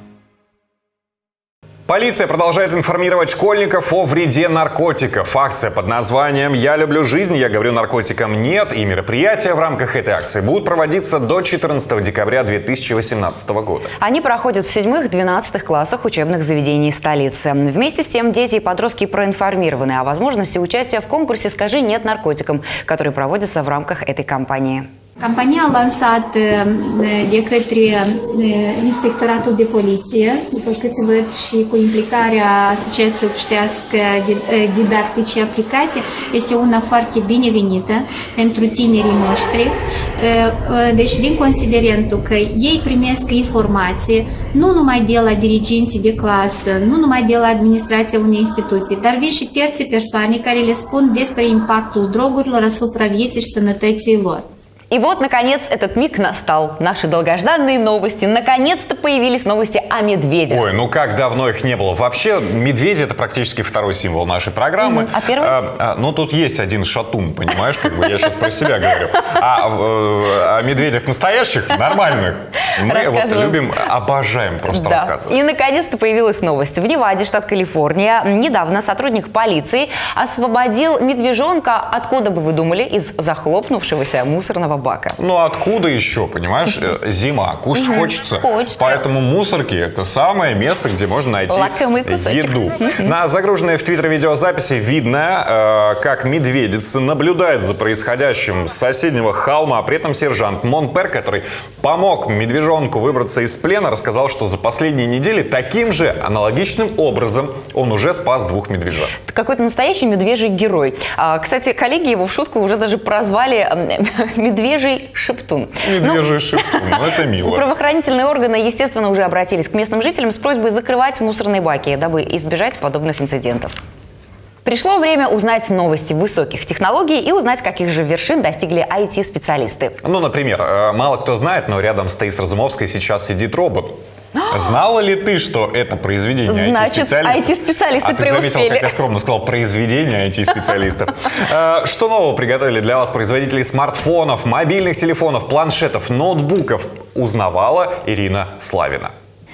Полиция продолжает информировать школьников о вреде наркотиков. Акция под названием «Я люблю жизнь, я говорю наркотикам нет» и мероприятия в рамках этой акции будут проводиться до 14 декабря 2018 года. Они проходят в 7-12 классах учебных заведений столицы. Вместе с тем дети и подростки проинформированы о возможности участия в конкурсе «Скажи нет наркотикам», который проводится в рамках этой кампании. Campania lansat de către Inspectoratul de Poliție, după cât văd și cu implicarea Asociației Obștească Didactice Aplicate, este una foarte binevenită pentru tinerii noștri. Deci, din considerentul că ei primesc informații nu numai de la diriginții de clasă, nu numai de la administrația unei instituții, dar vin și terțe persoane care le spun despre impactul drogurilor asupra vieții și sănătății lor. И вот, наконец, этот миг настал. Наши долгожданные новости. Наконец-то появились новости о медведях. Ой, ну как давно их не было. Вообще, медведи – это практически второй символ нашей программы. А первый? Ну, тут есть один шатун, понимаешь? Как бы я сейчас про себя говорю. А о медведях настоящих, нормальных, Мы вот любим, обожаем просто рассказывать. И наконец-то появилась новость. В Неваде, штат Калифорния, недавно сотрудник полиции освободил медвежонка, откуда бы вы думали, из захлопнувшегося мусорного бака. Ну откуда еще, понимаешь? Зима, кушать хочется. Поэтому мусорки — это самое место, где можно найти еду. На загруженной в Твиттер видеозаписи видно, как медведица наблюдает за происходящим с соседнего холма. При этом сержант Монпер, который помог медвежонку выбраться из плена, рассказал, что за последние недели таким же аналогичным образом он уже спас 2 медвежат. Какой-то настоящий медвежий герой. Кстати, коллеги его в шутку уже даже прозвали медвежий шептун. Медвежий шептун, ну это мило. Правоохранительные органы, естественно, уже обратились к местным жителям с просьбой закрывать мусорные баки, дабы избежать подобных инцидентов. Пришло время узнать новости высоких технологий и узнать, каких же вершин достигли IT-специалисты. Ну, например, мало кто знает, но рядом с Таис Разумовской сейчас сидит робот. Знала ли ты, что это произведение IT-специалистов? Значит, IT-специалисты преуспели. Ты заметила, как я скромно сказал, произведение IT-специалистов. Что нового приготовили для вас производители смартфонов, мобильных телефонов, планшетов, ноутбуков? Узнавала Ирина Славина.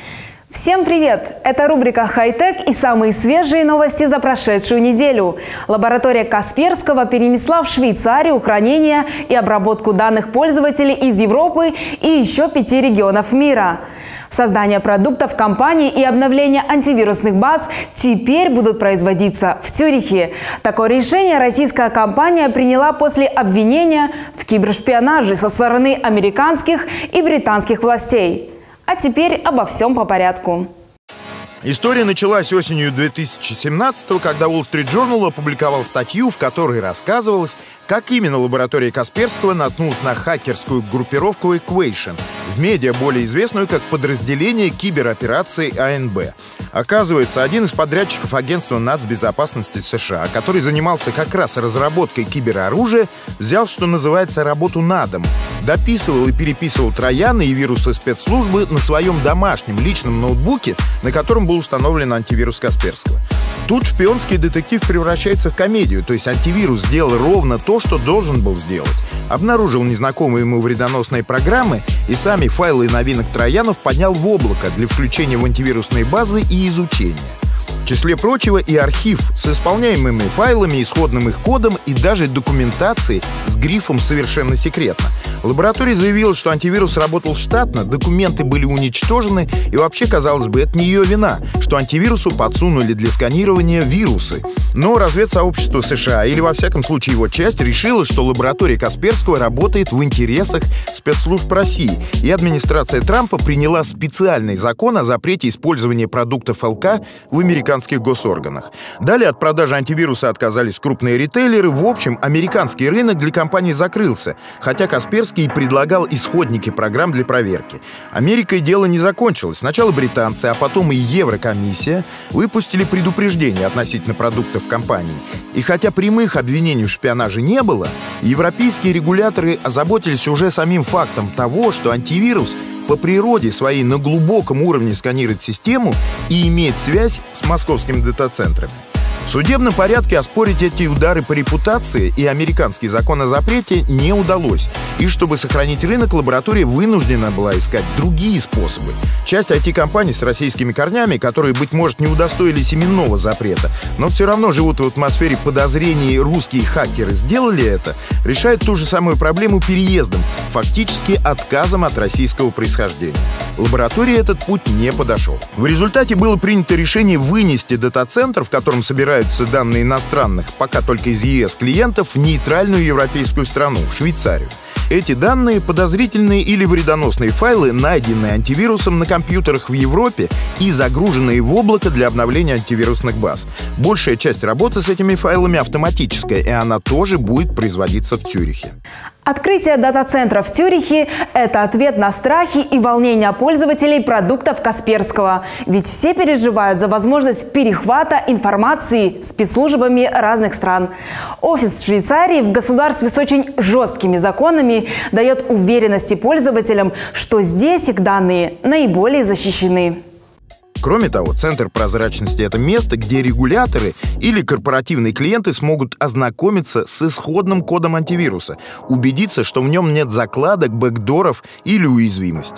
Всем привет! Это рубрика «Хай-тек» и самые свежие новости за прошедшую неделю. Лаборатория Касперского перенесла в Швейцарию хранение и обработку данных пользователей из Европы и еще 5 регионов мира. Создание продуктов компании и обновление антивирусных баз теперь будут производиться в Цюрихе. Такое решение российская компания приняла после обвинения в кибершпионаже со стороны американских и британских властей. А теперь обо всем по порядку. История началась осенью 2017-го, когда Wall Street Journal опубликовал статью, в которой рассказывалось, как именно лаборатория Касперского наткнулась на хакерскую группировку Equation, в медиа более известную как подразделение киберопераций АНБ. Оказывается, один из подрядчиков агентства нацбезопасности США, который занимался как раз разработкой кибероружия, взял, что называется, работу на дом. Дописывал и переписывал трояны и вирусы спецслужбы на своем домашнем личном ноутбуке, на котором был установлен антивирус Касперского. Тут шпионский детектив превращается в комедию, то есть антивирус сделал ровно то, что должен был сделать. Обнаружил незнакомые ему вредоносные программы и сами файлы новинок троянов поднял в облако для включения в антивирусные базы и изучения. В числе прочего и архив с исполняемыми файлами, исходным их кодом и даже документацией с грифом «Совершенно секретно». Лаборатория заявила, что антивирус работал штатно, документы были уничтожены, и вообще, казалось бы, это не ее вина, что антивирусу подсунули для сканирования вирусы. Но разведсообщество США, или во всяком случае его часть, решила, что лаборатория Касперского работает в интересах спецслужб России, и администрация Трампа приняла специальный закон о запрете использования продуктов ЛК в американских госорганах. Далее от продажи антивируса отказались крупные ритейлеры. В общем, американский рынок для компании закрылся, хотя Касперский и предлагал исходники программ для проверки. Америкой дело не закончилось. Сначала британцы, а потом и Еврокомиссия выпустили предупреждение относительно продуктов компании. И хотя прямых обвинений в шпионаже не было, европейские регуляторы озаботились уже самим фактом того, что антивирус по природе своей на глубоком уровне сканирует систему и имеет связь с московскими дата-центрами. В судебном порядке оспорить эти удары по репутации и американский закон о запрете не удалось. И чтобы сохранить рынок, лаборатория вынуждена была искать другие способы. Часть IT-компаний с российскими корнями, которые, быть может, не удостоились именного запрета, но все равно живут в атмосфере подозрений, русские хакеры сделали это, решают ту же самую проблему переездом, фактически отказом от российского происхождения. Лаборатории этот путь не подошел. В результате было принято решение вынести дата-центр, в котором собираются данные иностранных, пока только из ЕС клиентов, в нейтральную европейскую страну, Швейцарию. Эти данные, подозрительные или вредоносные файлы, найденные антивирусом на компьютерах в Европе и загруженные в облако для обновления антивирусных баз. Большая часть работы с этими файлами автоматическая, и она тоже будет производиться в Цюрихе. Открытие дата-центра в Цюрихе – это ответ на страхи и волнения пользователей продуктов Касперского. Ведь все переживают за возможность перехвата информации спецслужбами разных стран. Офис в Швейцарии в государстве с очень жесткими законами дает уверенности пользователям, что здесь их данные наиболее защищены. Кроме того, Центр прозрачности – это место, где регуляторы или корпоративные клиенты смогут ознакомиться с исходным кодом антивируса, убедиться, что в нем нет закладок, бэкдоров или уязвимостей.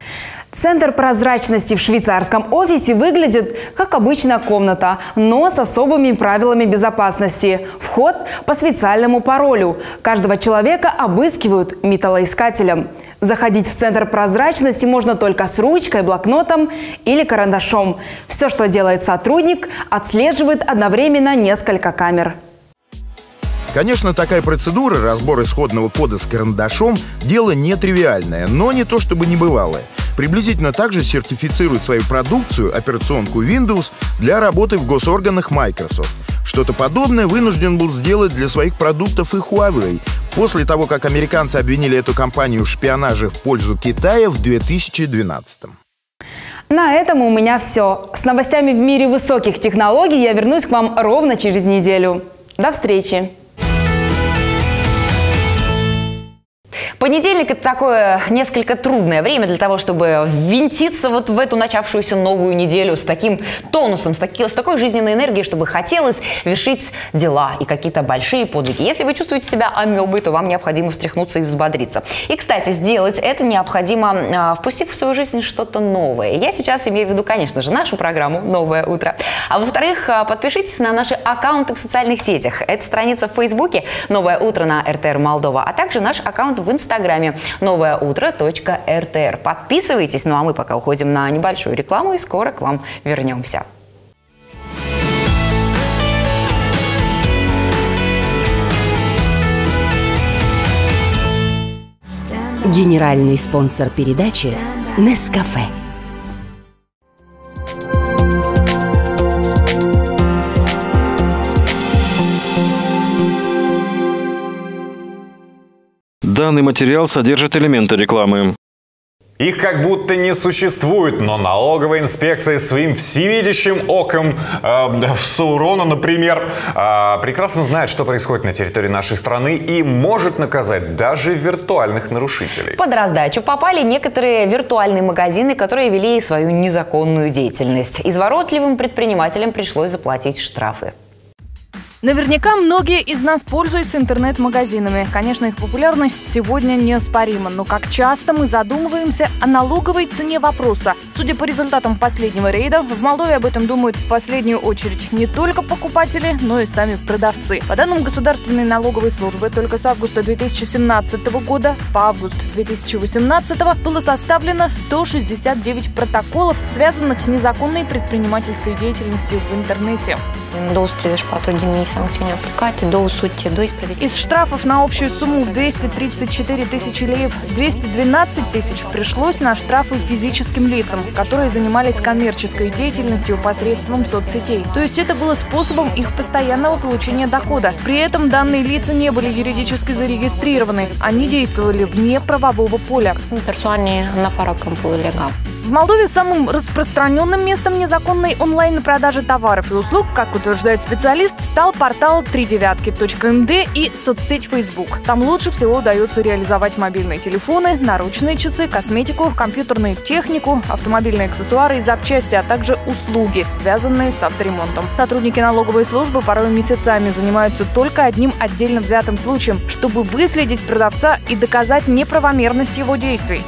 Центр прозрачности в швейцарском офисе выглядит как обычная комната, но с особыми правилами безопасности. Вход по специальному паролю. Каждого человека обыскивают металлоискателем. Заходить в центр прозрачности можно только с ручкой, блокнотом или карандашом. Все, что делает сотрудник, отслеживает одновременно несколько камер. Конечно, такая процедура, разбор исходного кода с карандашом, дело нетривиальное, но не то чтобы небывалое. Приблизительно так же сертифицирует свою продукцию, операционку Windows, для работы в госорганах Microsoft. Что-то подобное вынужден был сделать для своих продуктов и Huawei, после того, как американцы обвинили эту компанию в шпионаже в пользу Китая в 2012-м. На этом у меня все. С новостями в мире высоких технологий я вернусь к вам ровно через неделю. До встречи! Понедельник – это такое несколько трудное время для того, чтобы ввинтиться вот в эту начавшуюся новую неделю с таким тонусом, с такой жизненной энергией, чтобы хотелось вершить дела и какие-то большие подвиги. Если вы чувствуете себя амебой, то вам необходимо встряхнуться и взбодриться. И, кстати, сделать это необходимо, впустив в свою жизнь что-то новое. Я сейчас имею в виду, конечно же, нашу программу «Новое утро». А во-вторых, подпишитесь на наши аккаунты в социальных сетях. Это страница в Фейсбуке «Новое утро» на РТР Молдова, а также наш аккаунт в Инстаграме новоеутро.ртр. Подписывайтесь, ну а мы пока уходим на небольшую рекламу и скоро к вам вернемся. Генеральный спонсор передачи «Нескафе». Данный материал содержит элементы рекламы. Их как будто не существует, но налоговая инспекция своим всевидящим оком Саурона, например, прекрасно знает, что происходит на территории нашей страны и может наказать даже виртуальных нарушителей. Под раздачу попали некоторые виртуальные магазины, которые вели свою незаконную деятельность. Изворотливым предпринимателям пришлось заплатить штрафы. Наверняка многие из нас пользуются интернет-магазинами. Конечно, их популярность сегодня неоспорима, но как часто мы задумываемся о налоговой цене вопроса. Судя по результатам последнего рейда, в Молдове об этом думают в последнюю очередь не только покупатели, но и сами продавцы. По данным Государственной налоговой службы, только с августа 2017 года по август 2018 было составлено 169 протоколов, связанных с незаконной предпринимательской деятельностью в интернете. Из штрафов на общую сумму в 234 тысячи леев 212 тысяч пришлось на штрафы физическим лицам, которые занимались коммерческой деятельностью посредством соцсетей. То есть это было способом их постоянного получения дохода. При этом данные лица не были юридически зарегистрированы. Они действовали вне правового поля. В Молдове самым распространенным местом незаконной онлайн-продажи товаров и услуг, как утверждает специалист, стал портал 39.md и соцсеть Facebook. Там лучше всего удается реализовать мобильные телефоны, наручные часы, косметику, компьютерную технику, автомобильные аксессуары и запчасти, а также услуги, связанные с авторемонтом. Сотрудники налоговой службы порой месяцами занимаются только одним отдельно взятым случаем, чтобы выследить продавца и доказать неправомерность его действий.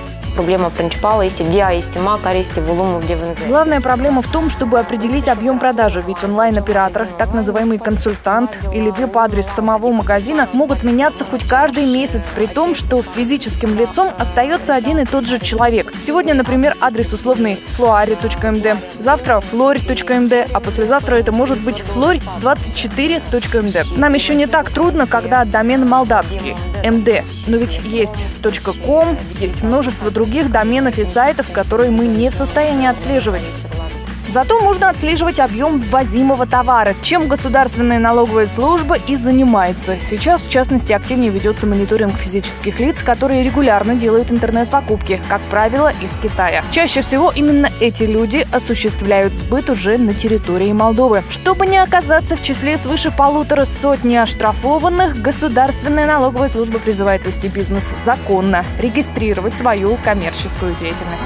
Главная проблема в том, чтобы определить объем продажи, ведь онлайн-оператор, так называемый консультант или веб-адрес самого магазина могут меняться хоть каждый месяц, при том, что физическим лицом остается один и тот же человек. Сегодня, например, адрес условный floari.md, завтра flori.md, а послезавтра это может быть flori24.md. Нам еще не так трудно, когда домен молдавский, md, но ведь есть .com, есть множество других доменов и сайтов, которые мы не в состоянии отслеживать. Зато можно отслеживать объем ввозимого товара, чем Государственная налоговая служба и занимается. Сейчас, в частности, активнее ведется мониторинг физических лиц, которые регулярно делают интернет-покупки, как правило, из Китая. Чаще всего именно эти люди осуществляют сбыт уже на территории Молдовы. Чтобы не оказаться в числе свыше 150 оштрафованных, Государственная налоговая служба призывает вести бизнес законно, регистрировать свою коммерческую деятельность.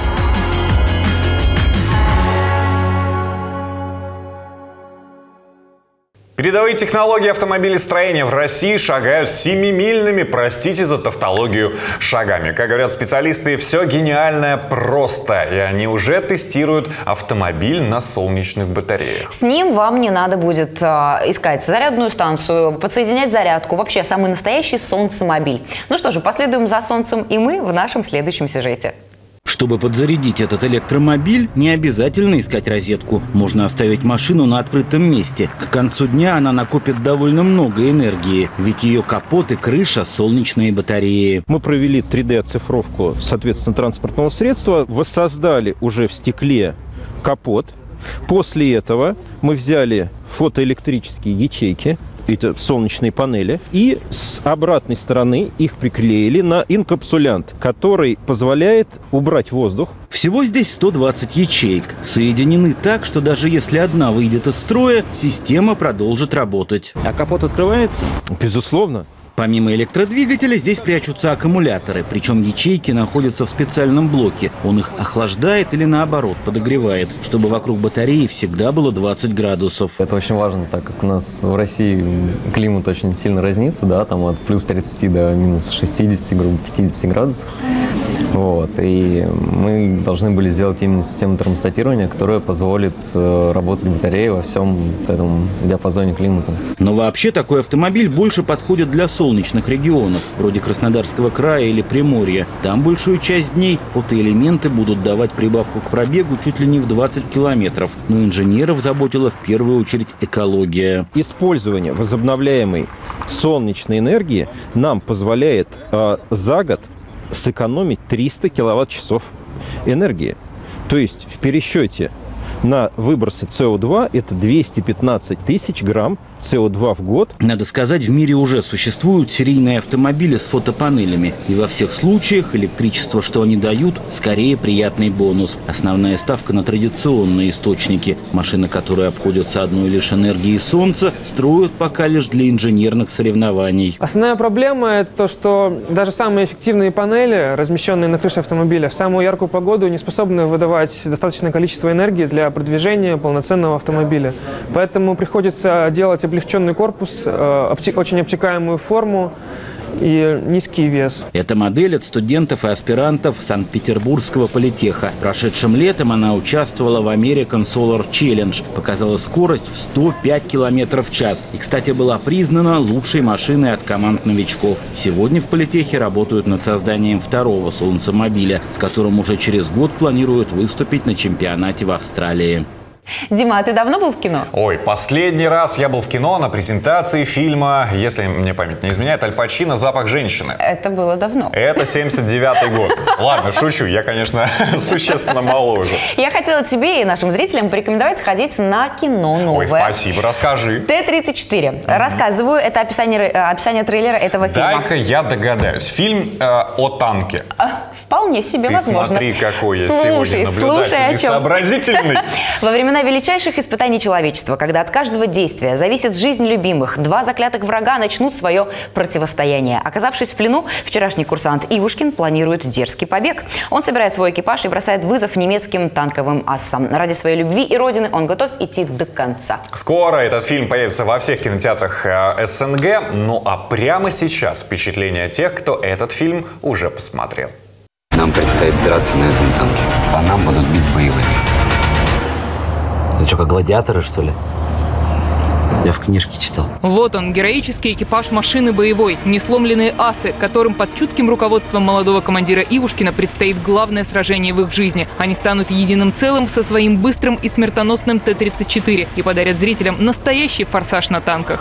Передовые технологии автомобилестроения в России шагают семимильными, простите за тавтологию, шагами. Как говорят специалисты, все гениальное просто. И они уже тестируют автомобиль на солнечных батареях. С ним вам не надо будет искать зарядную станцию, подсоединять зарядку. Вообще, самый настоящий солнцемобиль. Ну что же, последуем за солнцем и мы в нашем следующем сюжете. Чтобы подзарядить этот электромобиль, не обязательно искать розетку. Можно оставить машину на открытом месте. К концу дня она накопит довольно много энергии, ведь ее капот и крыша – солнечные батареи. Мы провели 3D-оцифровку, соответственно, транспортного средства, воссоздали уже в стекле капот. После этого мы взяли фотоэлектрические ячейки, это солнечные панели, и с обратной стороны их приклеили на инкапсулянт, который позволяет убрать воздух. Всего здесь 120 ячеек. Соединены так, что даже если одна выйдет из строя, система продолжит работать. А капот открывается? Безусловно. Помимо электродвигателя здесь прячутся аккумуляторы, причем ячейки находятся в специальном блоке. Он их охлаждает или наоборот подогревает, чтобы вокруг батареи всегда было 20 градусов. Это очень важно, так как у нас в России климат очень сильно разнится, да, там от плюс 30 до минус 60, грубо 50 градусов. Вот, и мы должны были сделать именно систему термостатирования, которая позволит работать батареей во всем этом диапазоне климата. Но вообще такой автомобиль больше подходит для солнечных регионов, вроде Краснодарского края или Приморья. Там большую часть дней фотоэлементы будут давать прибавку к пробегу чуть ли не в 20 километров. Но инженеров заботила в первую очередь экология. Использование возобновляемой солнечной энергии нам позволяет за год сэкономить 300 киловатт-часов энергии. То есть в пересчете на выбросы СО2 это 215 тысяч грамм СО2 в год. Надо сказать, в мире уже существуют серийные автомобили с фотопанелями. И во всех случаях электричество, что они дают, скорее приятный бонус. Основная ставка на традиционные источники. Машины, которые обходятся одной лишь энергией солнца, строят пока лишь для инженерных соревнований. Основная проблема – это то, что даже самые эффективные панели, размещенные на крыше автомобиля, в самую яркую погоду не способны выдавать достаточное количество энергии для продвижения полноценного автомобиля. Поэтому приходится делать облегченный корпус, очень обтекаемую форму и низкий вес. Это модель от студентов и аспирантов Санкт-Петербургского политеха. Прошедшим летом она участвовала в American Solar Challenge. Показала скорость в 105 км в час. И, кстати, была признана лучшей машиной от команд новичков. Сегодня в политехе работают над созданием второго солнцемобиля, с которым уже через год планируют выступить на чемпионате в Австралии. Дима, а ты давно был в кино? Ой, последний раз я был в кино на презентации фильма, если мне память не изменяет, Аль Пачино «Запах женщины». Это было давно. Это 79-й год. Ладно, шучу, я, конечно, существенно моложе. Я хотела тебе и нашим зрителям порекомендовать сходить на кино новое. Ой, спасибо, расскажи. Т-34. Рассказываю, это описание трейлера этого фильма. Дай-ка я догадаюсь. Фильм о танке. Вполне себе возможно. Смотри, какой я сегодня наблюдатель и сообразительный. Во времена величайших испытаний человечества, когда от каждого действия зависит жизнь любимых, два заклятых врага начнут свое противостояние. Оказавшись в плену, вчерашний курсант Ивушкин планирует дерзкий побег. Он собирает свой экипаж и бросает вызов немецким танковым ассам. Ради своей любви и родины он готов идти до конца. Скоро этот фильм появится во всех кинотеатрах СНГ. Ну а прямо сейчас впечатление тех, кто этот фильм уже посмотрел. Нам предстоит драться на этом танке. По нам будут бить боевые. Ну что, как гладиаторы, что ли? Я в книжке читал. Вот он, героический экипаж машины боевой. Несломленные асы, которым под чутким руководством молодого командира Ивушкина предстоит главное сражение в их жизни. Они станут единым целым со своим быстрым и смертоносным Т-34 и подарят зрителям настоящий форсаж на танках.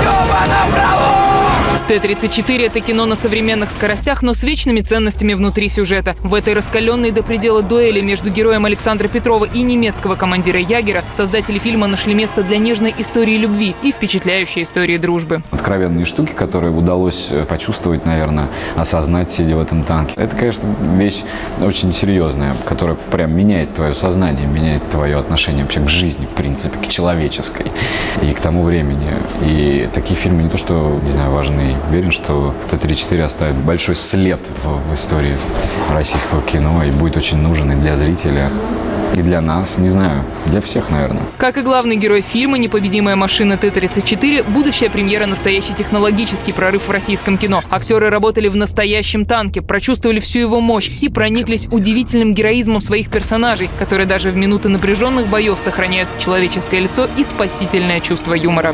Т-34 – это кино на современных скоростях, но с вечными ценностями внутри сюжета. В этой раскаленной до предела дуэли между героем Александра Петрова и немецкого командира Ягера создатели фильма нашли место для нежной истории любви и впечатляющей истории дружбы. Откровенные штуки, которые удалось почувствовать, наверное, осознать, сидя в этом танке. Это, конечно, вещь очень серьезная, которая прям меняет твое сознание, меняет твое отношение вообще к жизни, в принципе, к человеческой и к тому времени. И такие фильмы не то, что, не знаю, важны. Уверен, что Т-34 оставит большой след в истории российского кино и будет очень нужен и для зрителя, И для нас, не знаю, для всех, наверное. Как и главный герой фильма «Непобедимая машина Т-34», будущая премьера – настоящий технологический прорыв в российском кино. Актеры работали в настоящем танке, прочувствовали всю его мощь и прониклись удивительным героизмом своих персонажей, которые даже в минуты напряженных боев сохраняют человеческое лицо и спасительное чувство юмора.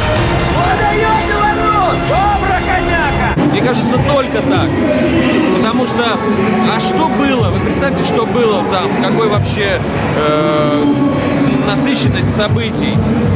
Мне кажется, только так. Потому что, а что было? Вы представьте, что было там, какой вообще насыщенность событий.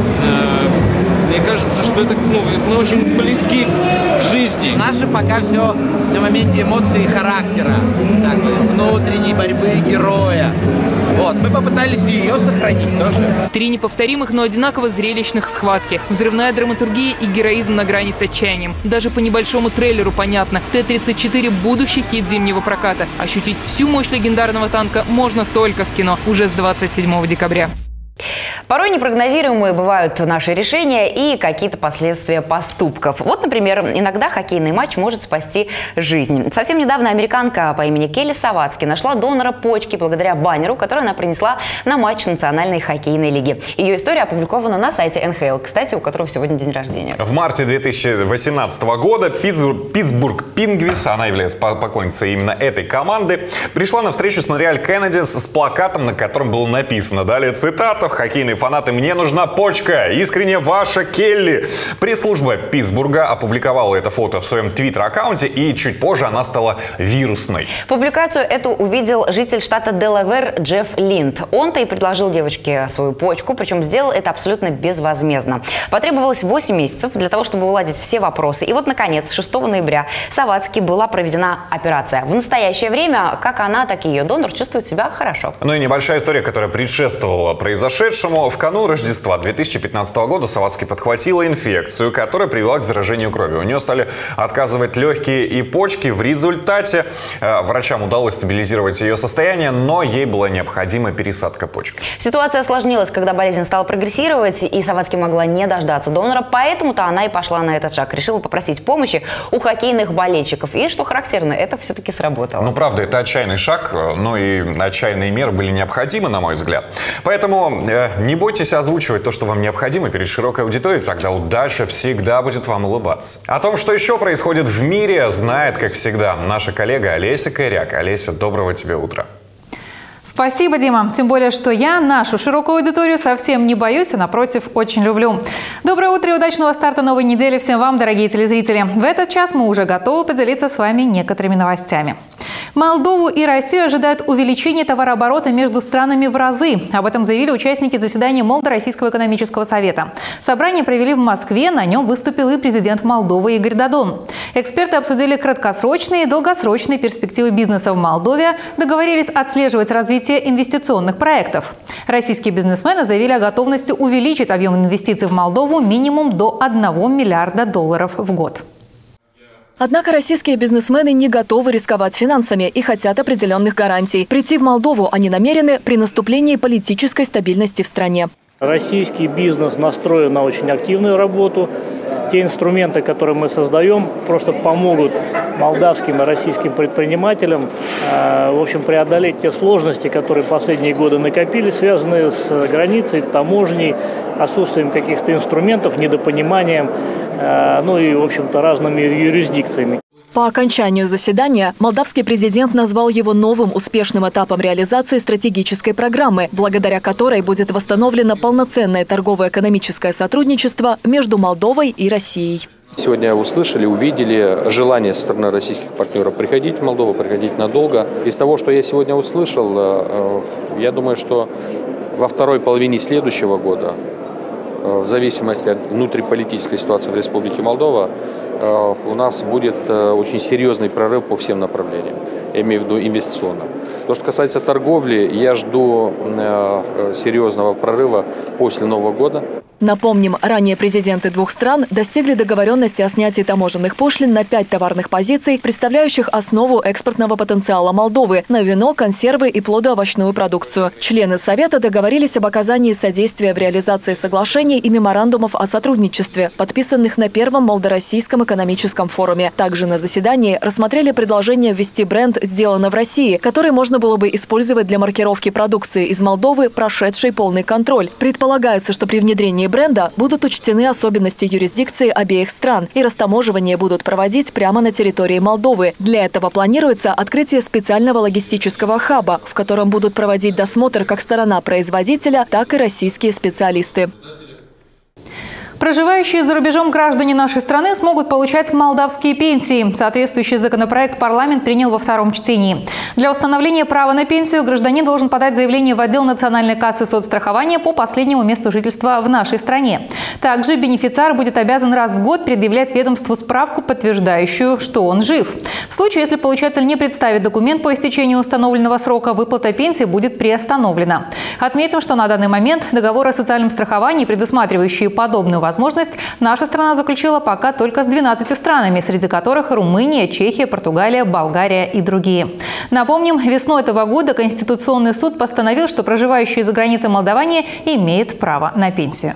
Мне кажется, что это, мы очень близки к жизни. У нас же пока все на моменте эмоций и характера, так, внутренней борьбы героя. Вот, мы попытались ее сохранить тоже. 3 неповторимых, но одинаково зрелищных схватки. Взрывная драматургия и героизм на грани с отчаянием. Даже по небольшому трейлеру понятно. Т-34 – будущий хит зимнего проката. Ощутить всю мощь легендарного танка можно только в кино уже с 27 декабря. Порой непрогнозируемые бывают наши решения и какие-то последствия поступков. Вот, например, иногда хоккейный матч может спасти жизнь. Совсем недавно американка по имени Келли Савацки нашла донора почки благодаря баннеру, который она принесла на матч Национальной хоккейной лиги. Ее история опубликована на сайте НХЛ, кстати, у которого сегодня день рождения. В марте 2018 года Питтсбург Пингвинс, она является поклонницей именно этой команды, пришла на встречу с Монреаль Кеннедис с плакатом, на котором было написано, далее цитата: «Хоккейные фанаты, мне нужна почка. Искренне ваша Келли». Пресс-служба Питтсбурга опубликовала это фото в своем твиттер-аккаунте, и чуть позже она стала вирусной. Публикацию эту увидел житель штата Делавэр Джефф Линд. Он-то и предложил девочке свою почку, причем сделал это абсолютно безвозмездно. Потребовалось 8 месяцев для того, чтобы уладить все вопросы. И вот, наконец, 6 ноября Савацки была проведена операция. В настоящее время как она, так и ее донор чувствуют себя хорошо. Ну и небольшая история, которая предшествовала произошедшему. В канун Рождества 2015 года Савацки подхватила инфекцию, которая привела к заражению крови. У нее стали отказывать легкие и почки. В результате врачам удалось стабилизировать ее состояние, но ей была необходима пересадка почек. Ситуация осложнилась, когда болезнь стала прогрессировать, и Савацки могла не дождаться донора, поэтому-то она и пошла на этот шаг. Решила попросить помощи у хоккейных болельщиков. И, что характерно, это все-таки сработало. Ну, правда, это отчаянный шаг, но и отчаянные меры были необходимы, на мой взгляд. Поэтому не бойтесь озвучивать то, что вам необходимо перед широкой аудиторией, тогда удача всегда будет вам улыбаться. О том, что еще происходит в мире, знает, как всегда, наша коллега Олеся Кайряк. Олеся, доброго тебе утра. Спасибо, Дима. Тем более, что я нашу широкую аудиторию совсем не боюсь, а напротив, очень люблю. Доброе утро и удачного старта новой недели всем вам, дорогие телезрители. В этот час мы уже готовы поделиться с вами некоторыми новостями. Молдову и Россию ожидают увеличения товарооборота между странами в разы. Об этом заявили участники заседания Молдо-Российского экономического совета. Собрание провели в Москве, на нем выступил и президент Молдовы Игорь Додон. Эксперты обсудили краткосрочные и долгосрочные перспективы бизнеса в Молдове, договорились отслеживать развитие инвестиционных проектов. Российские бизнесмены заявили о готовности увеличить объем инвестиций в Молдову минимум до $1 миллиарда в год. Однако российские бизнесмены не готовы рисковать финансами и хотят определенных гарантий. Прийти в Молдову они намерены при наступлении политической стабильности в стране. Российский бизнес настроен на очень активную работу. Те инструменты, которые мы создаем, просто помогут молдавским и российским предпринимателям в общем, преодолеть те сложности, которые последние годы накопились, связанные с границей, таможней, отсутствием каких-то инструментов, недопониманием, ну и, в общем-то, разными юрисдикциями. По окончанию заседания молдавский президент назвал его новым успешным этапом реализации стратегической программы, благодаря которой будет восстановлено полноценное торгово-экономическое сотрудничество между Молдовой и Россией. Сегодня услышали, увидели желание со стороны российских партнеров приходить в Молдову, приходить надолго. Из того, что я сегодня услышал, я думаю, что во второй половине следующего года, в зависимости от внутриполитической ситуации в Республике Молдова, у нас будет очень серьезный прорыв по всем направлениям, я имею в виду инвестиционно. То, что касается торговли, я жду серьезного прорыва после Нового года. Напомним, ранее президенты двух стран достигли договоренности о снятии таможенных пошлин на 5 товарных позиций, представляющих основу экспортного потенциала Молдовы – на вино, консервы и плодоовощную продукцию. Члены Совета договорились об оказании содействия в реализации соглашений и меморандумов о сотрудничестве, подписанных на первом Молдо-Российском экономическом форуме. Также на заседании рассмотрели предложение ввести бренд «Сделано в России», который можно было бы использовать для маркировки продукции из Молдовы, прошедшей полный контроль. Предполагается, что при внедрении бренда будут учтены особенности юрисдикции обеих стран, и растаможивание будут проводить прямо на территории Молдовы. Для этого планируется открытие специального логистического хаба, в котором будут проводить досмотр как сторона производителя, так и российские специалисты. Проживающие за рубежом граждане нашей страны смогут получать молдавские пенсии. Соответствующий законопроект парламент принял во втором чтении. Для установления права на пенсию гражданин должен подать заявление в отдел Национальной кассы соцстрахования по последнему месту жительства в нашей стране. Также бенефициар будет обязан раз в год предъявлять ведомству справку, подтверждающую, что он жив. В случае, если получатель не представит документ по истечению установленного срока, выплата пенсии будет приостановлена. Отметим, что на данный момент договоры о социальном страховании, предусматривающие подобную возможность, наша страна заключила пока только с 12 странами, среди которых Румыния, Чехия, Португалия, Болгария и другие. Напомним, весной этого года Конституционный суд постановил, что проживающие за границей молдаване имеют право на пенсию.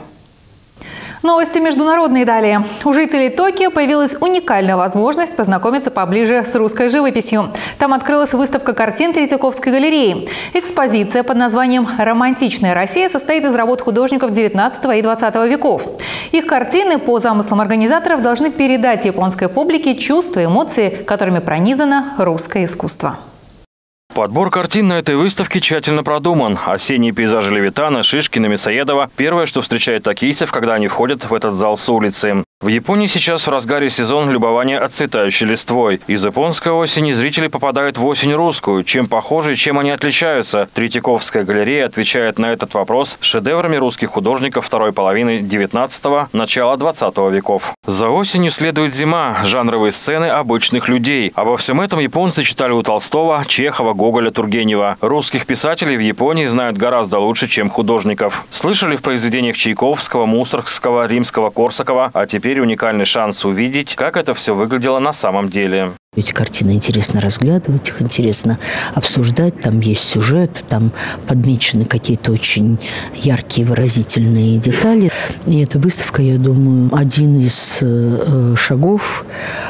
Новости международные далее. У жителей Токио появилась уникальная возможность познакомиться поближе с русской живописью. Там открылась выставка картин Третьяковской галереи. Экспозиция под названием «Романтичная Россия» состоит из работ художников 19 и 20 веков. Их картины, по замыслам организаторов, должны передать японской публике чувства, эмоции, которыми пронизано русское искусство. Подбор картин на этой выставке тщательно продуман. Осенние пейзажи Левитана, Шишкина, Мясоедова – первое, что встречает токийцев, когда они входят в этот зал с улицы. В Японии сейчас в разгаре сезон любования отцветающей листвой. Из японской осени зрители попадают в осень русскую. Чем похожи и чем они отличаются? Третьяковская галерея отвечает на этот вопрос шедеврами русских художников второй половины 19-го, начала 20 веков. За осенью следует зима, жанровые сцены обычных людей. Обо всем этом японцы читали у Толстого, Чехова, Гоголя, Тургенева. Русских писателей в Японии знают гораздо лучше, чем художников. Слышали в произведениях Чайковского, Мусоргского, Римского-Корсакова, а теперь уникальный шанс увидеть, как это все выглядело на самом деле. Эти картины интересно разглядывать, их интересно обсуждать. Там есть сюжет, там подмечены какие-то очень яркие, выразительные детали. И эта выставка, я думаю, один из шагов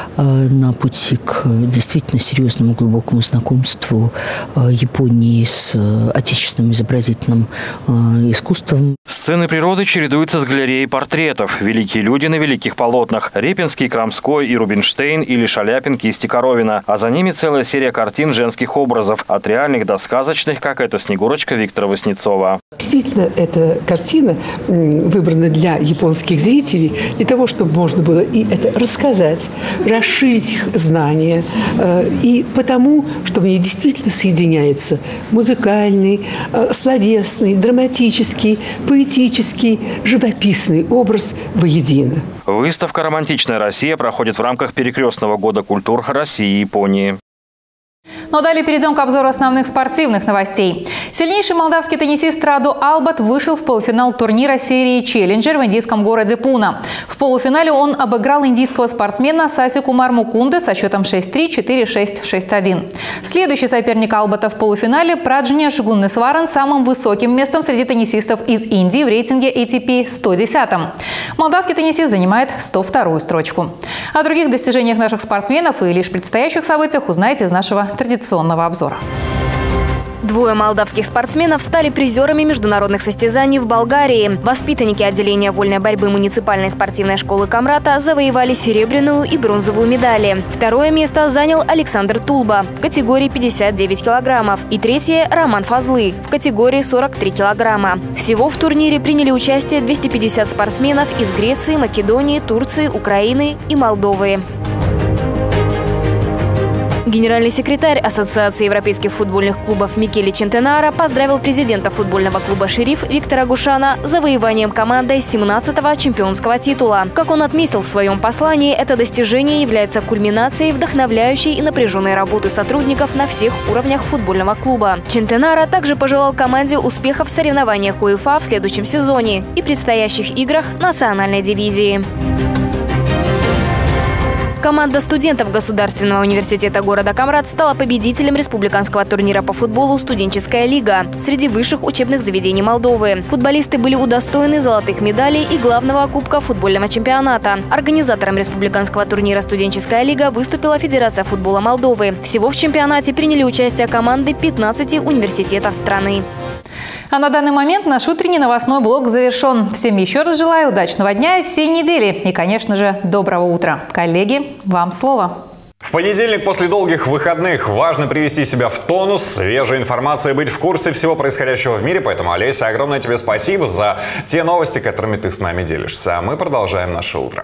на пути к действительно серьезному, глубокому знакомству Японии с отечественным изобразительным искусством. Сцены природы чередуются с галереей портретов. Великие люди на великих полотнах. Репинский, Крамской и Рубинштейн или Шаляпин, кисти Коровина. А за ними целая серия картин женских образов. От реальных до сказочных, как эта Снегурочка Виктора Васнецова. Действительно, эта картина выбрана для японских зрителей, для того, чтобы можно было и это рассказать, расширить их знания. И потому, что в ней действительно соединяется музыкальный, словесный, драматический, поэтический, живописный образ воедино. Выставка «Романтичная Россия» проходит в рамках перекрестного года культур России и Японии. Но далее перейдем к обзору основных спортивных новостей. Сильнейший молдавский теннисист Раду Албат вышел в полуфинал турнира серии «Челленджер» в индийском городе Пуна. В полуфинале он обыграл индийского спортсмена Саси Кумар Мукунде со счетом 6-3, 4-6, 6-1. Следующий соперник Албата в полуфинале – Праджнеш Гуннесваран, самым высоким местом среди теннисистов из Индии в рейтинге ATP 110-м. Молдавский теннисист занимает 102-ю строчку. О других достижениях наших спортсменов и лишь предстоящих событиях узнаете из нашего традиционного обзора. Двое молдавских спортсменов стали призерами международных состязаний в Болгарии. Воспитанники отделения вольной борьбы муниципальной спортивной школы Камрата завоевали серебряную и бронзовую медали. Второе место занял Александр Тулба в категории 59 килограммов и третье – Роман Фазлы в категории 43 килограмма. Всего в турнире приняли участие 250 спортсменов из Греции, Македонии, Турции, Украины и Молдовы. Генеральный секретарь Ассоциации европейских футбольных клубов Микеле Чентенаро поздравил президента футбольного клуба «Шериф» Виктора Гушана с завоеванием командой 17-го чемпионского титула. Как он отметил в своем послании, это достижение является кульминацией вдохновляющей и напряженной работы сотрудников на всех уровнях футбольного клуба. Чентенаро также пожелал команде успехов в соревнованиях УЕФА в следующем сезоне и предстоящих играх национальной дивизии. Команда студентов Государственного университета города Камрат стала победителем республиканского турнира по футболу «Студенческая лига» среди высших учебных заведений Молдовы. Футболисты были удостоены золотых медалей и главного кубка футбольного чемпионата. Организатором республиканского турнира «Студенческая лига» выступила Федерация футбола Молдовы. Всего в чемпионате приняли участие команды 15 университетов страны. А на данный момент наш утренний новостной блок завершен. Всем еще раз желаю удачного дня и всей недели. И, конечно же, доброго утра. Коллеги, вам слово. В понедельник после долгих выходных важно привести себя в тонус, свежей информацией, быть в курсе всего происходящего в мире. Поэтому, Олеся, огромное тебе спасибо за те новости, которыми ты с нами делишься. А мы продолжаем наше утро.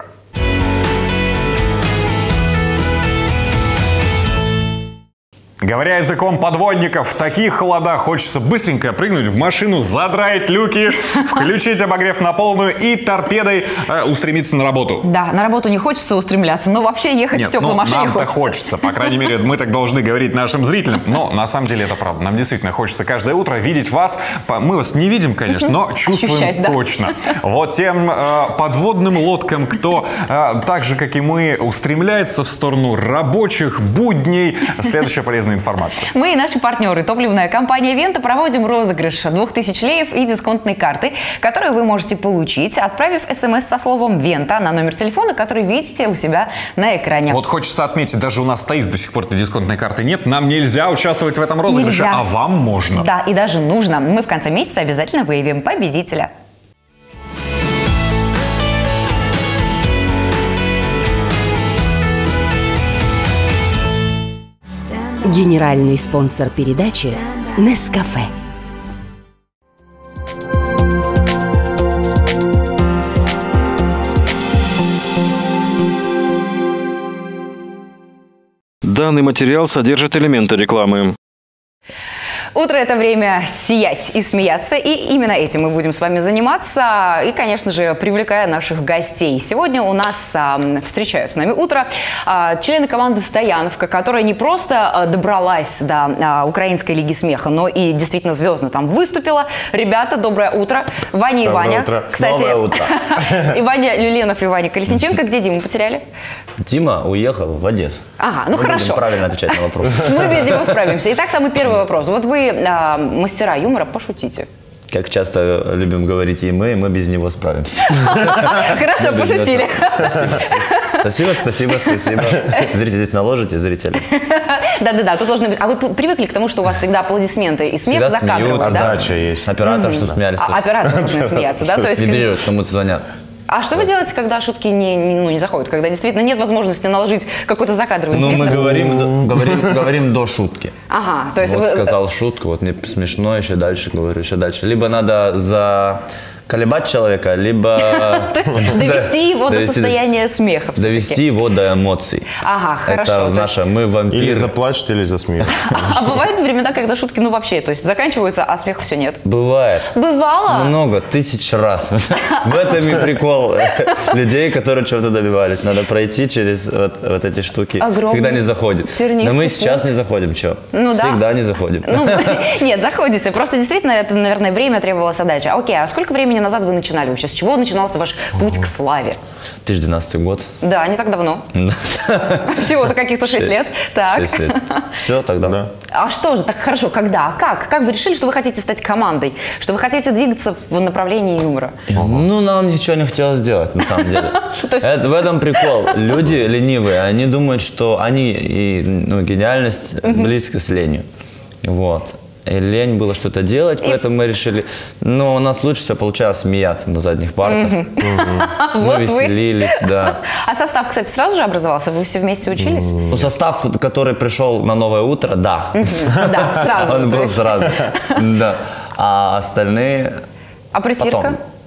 Говоря языком подводников, в таких холодах хочется быстренько прыгнуть в машину, задраить люки, включить обогрев на полную и торпедой устремиться на работу. Да, на работу не хочется устремляться, но вообще ехать в теплой машине нам-то хочется. хочется. По крайней мере, мы так должны говорить нашим зрителям. Но на самом деле это правда. Нам действительно хочется каждое утро видеть вас. Мы вас не видим, конечно, но чувствуем ощущать, да. точно. Вот тем подводным лодкам, кто так же, как и мы, устремляется в сторону рабочих будней. Следующая полезная информация. Мы и наши партнеры, топливная компания «Вента», проводим розыгрыш 2000 леев и дисконтной карты, которую вы можете получить, отправив смс со словом «Вента» на номер телефона, который видите у себя на экране. Вот хочется отметить, даже у нас стоит до сих пор этой дисконтной карты нет. Нам нельзя участвовать в этом розыгрыше, а вам можно. Да, и даже нужно. Мы в конце месяца обязательно выявим победителя. Генеральный спонсор передачи «Нескафе». Данный материал содержит элементы рекламы. Утро – это время сиять и смеяться, и именно этим мы будем с вами заниматься, и, конечно же, привлекая наших гостей. Сегодня у нас встречают с нами утро члены команды «Стояновка», которая не просто добралась до Украинской лиги смеха, но и действительно звездно там выступила. Ребята, доброе утро. Ваня и Ваня. Утро. Кстати, новое утро. И Ваня Люленов, и Ваня Колесниченко. Где Диму потеряли? Дима уехал в Одессу. Ага, ну мы хорошо. Будем правильно отвечать на вопросы. Мы без него справимся. Итак, самый первый вопрос. Вот вы мастера юмора, пошутите. Как часто любим говорить и мы без него справимся. Хорошо, пошутили. Спасибо. Зрители здесь наложите, зрители. Да, тут должны быть. А вы привыкли к тому, что у вас всегда аплодисменты и смех за кадром, да? Отдача есть. Оператор, чтобы смеялись. Оператор должен смеяться, да? Не берет, кому-то звонят. А что вы делаете, когда шутки не заходят, когда действительно нет возможности наложить какой-то закадровый смех? Ну, мы говорим до шутки. Ага, то есть вот сказал шутку, вот мне смешно, еще дальше говорю, еще дальше. Либо надо заколебать человека, либо... То есть довести его до состояния смеха. Довести его до эмоций. Ага, хорошо. Это наша, мы вампиры. Или заплачет, или засмеется. А бывают времена, когда шутки, ну вообще, то есть заканчиваются, а смеха все нет? Бывает. Бывало? Много, 1000 раз. В этом и прикол людей, которые чего-то добивались. Надо пройти через вот эти штуки, когда не заходит. Но мы сейчас не заходим, что? Всегда не заходим. Нет, заходите. Просто действительно это, наверное, время требовалось отдачи. Окей, а сколько времени назад вы начинали вообще? С чего начинался ваш путь к славе? 2012 год. Да, не так давно. Всего-то каких-то 6 лет. Так. 6 лет. Все, тогда. Да. А что же, так хорошо, когда? Как вы решили, что вы хотите стать командой? Что вы хотите двигаться в направлении юмора? Ну, нам ничего не хотелось делать, на самом деле. В этом прикол. Люди ленивые, они думают, что они и гениальность близко с ленью. Вот. И лень было что-то делать, поэтому мы решили, ну, у нас лучше всего получалось смеяться на задних партах. Мы веселились, да. А состав, кстати, сразу же образовался? Вы все вместе учились? Ну, состав, который пришел на «Новое утро», да. Да, сразу. Он был сразу, да. А остальные... А притирка?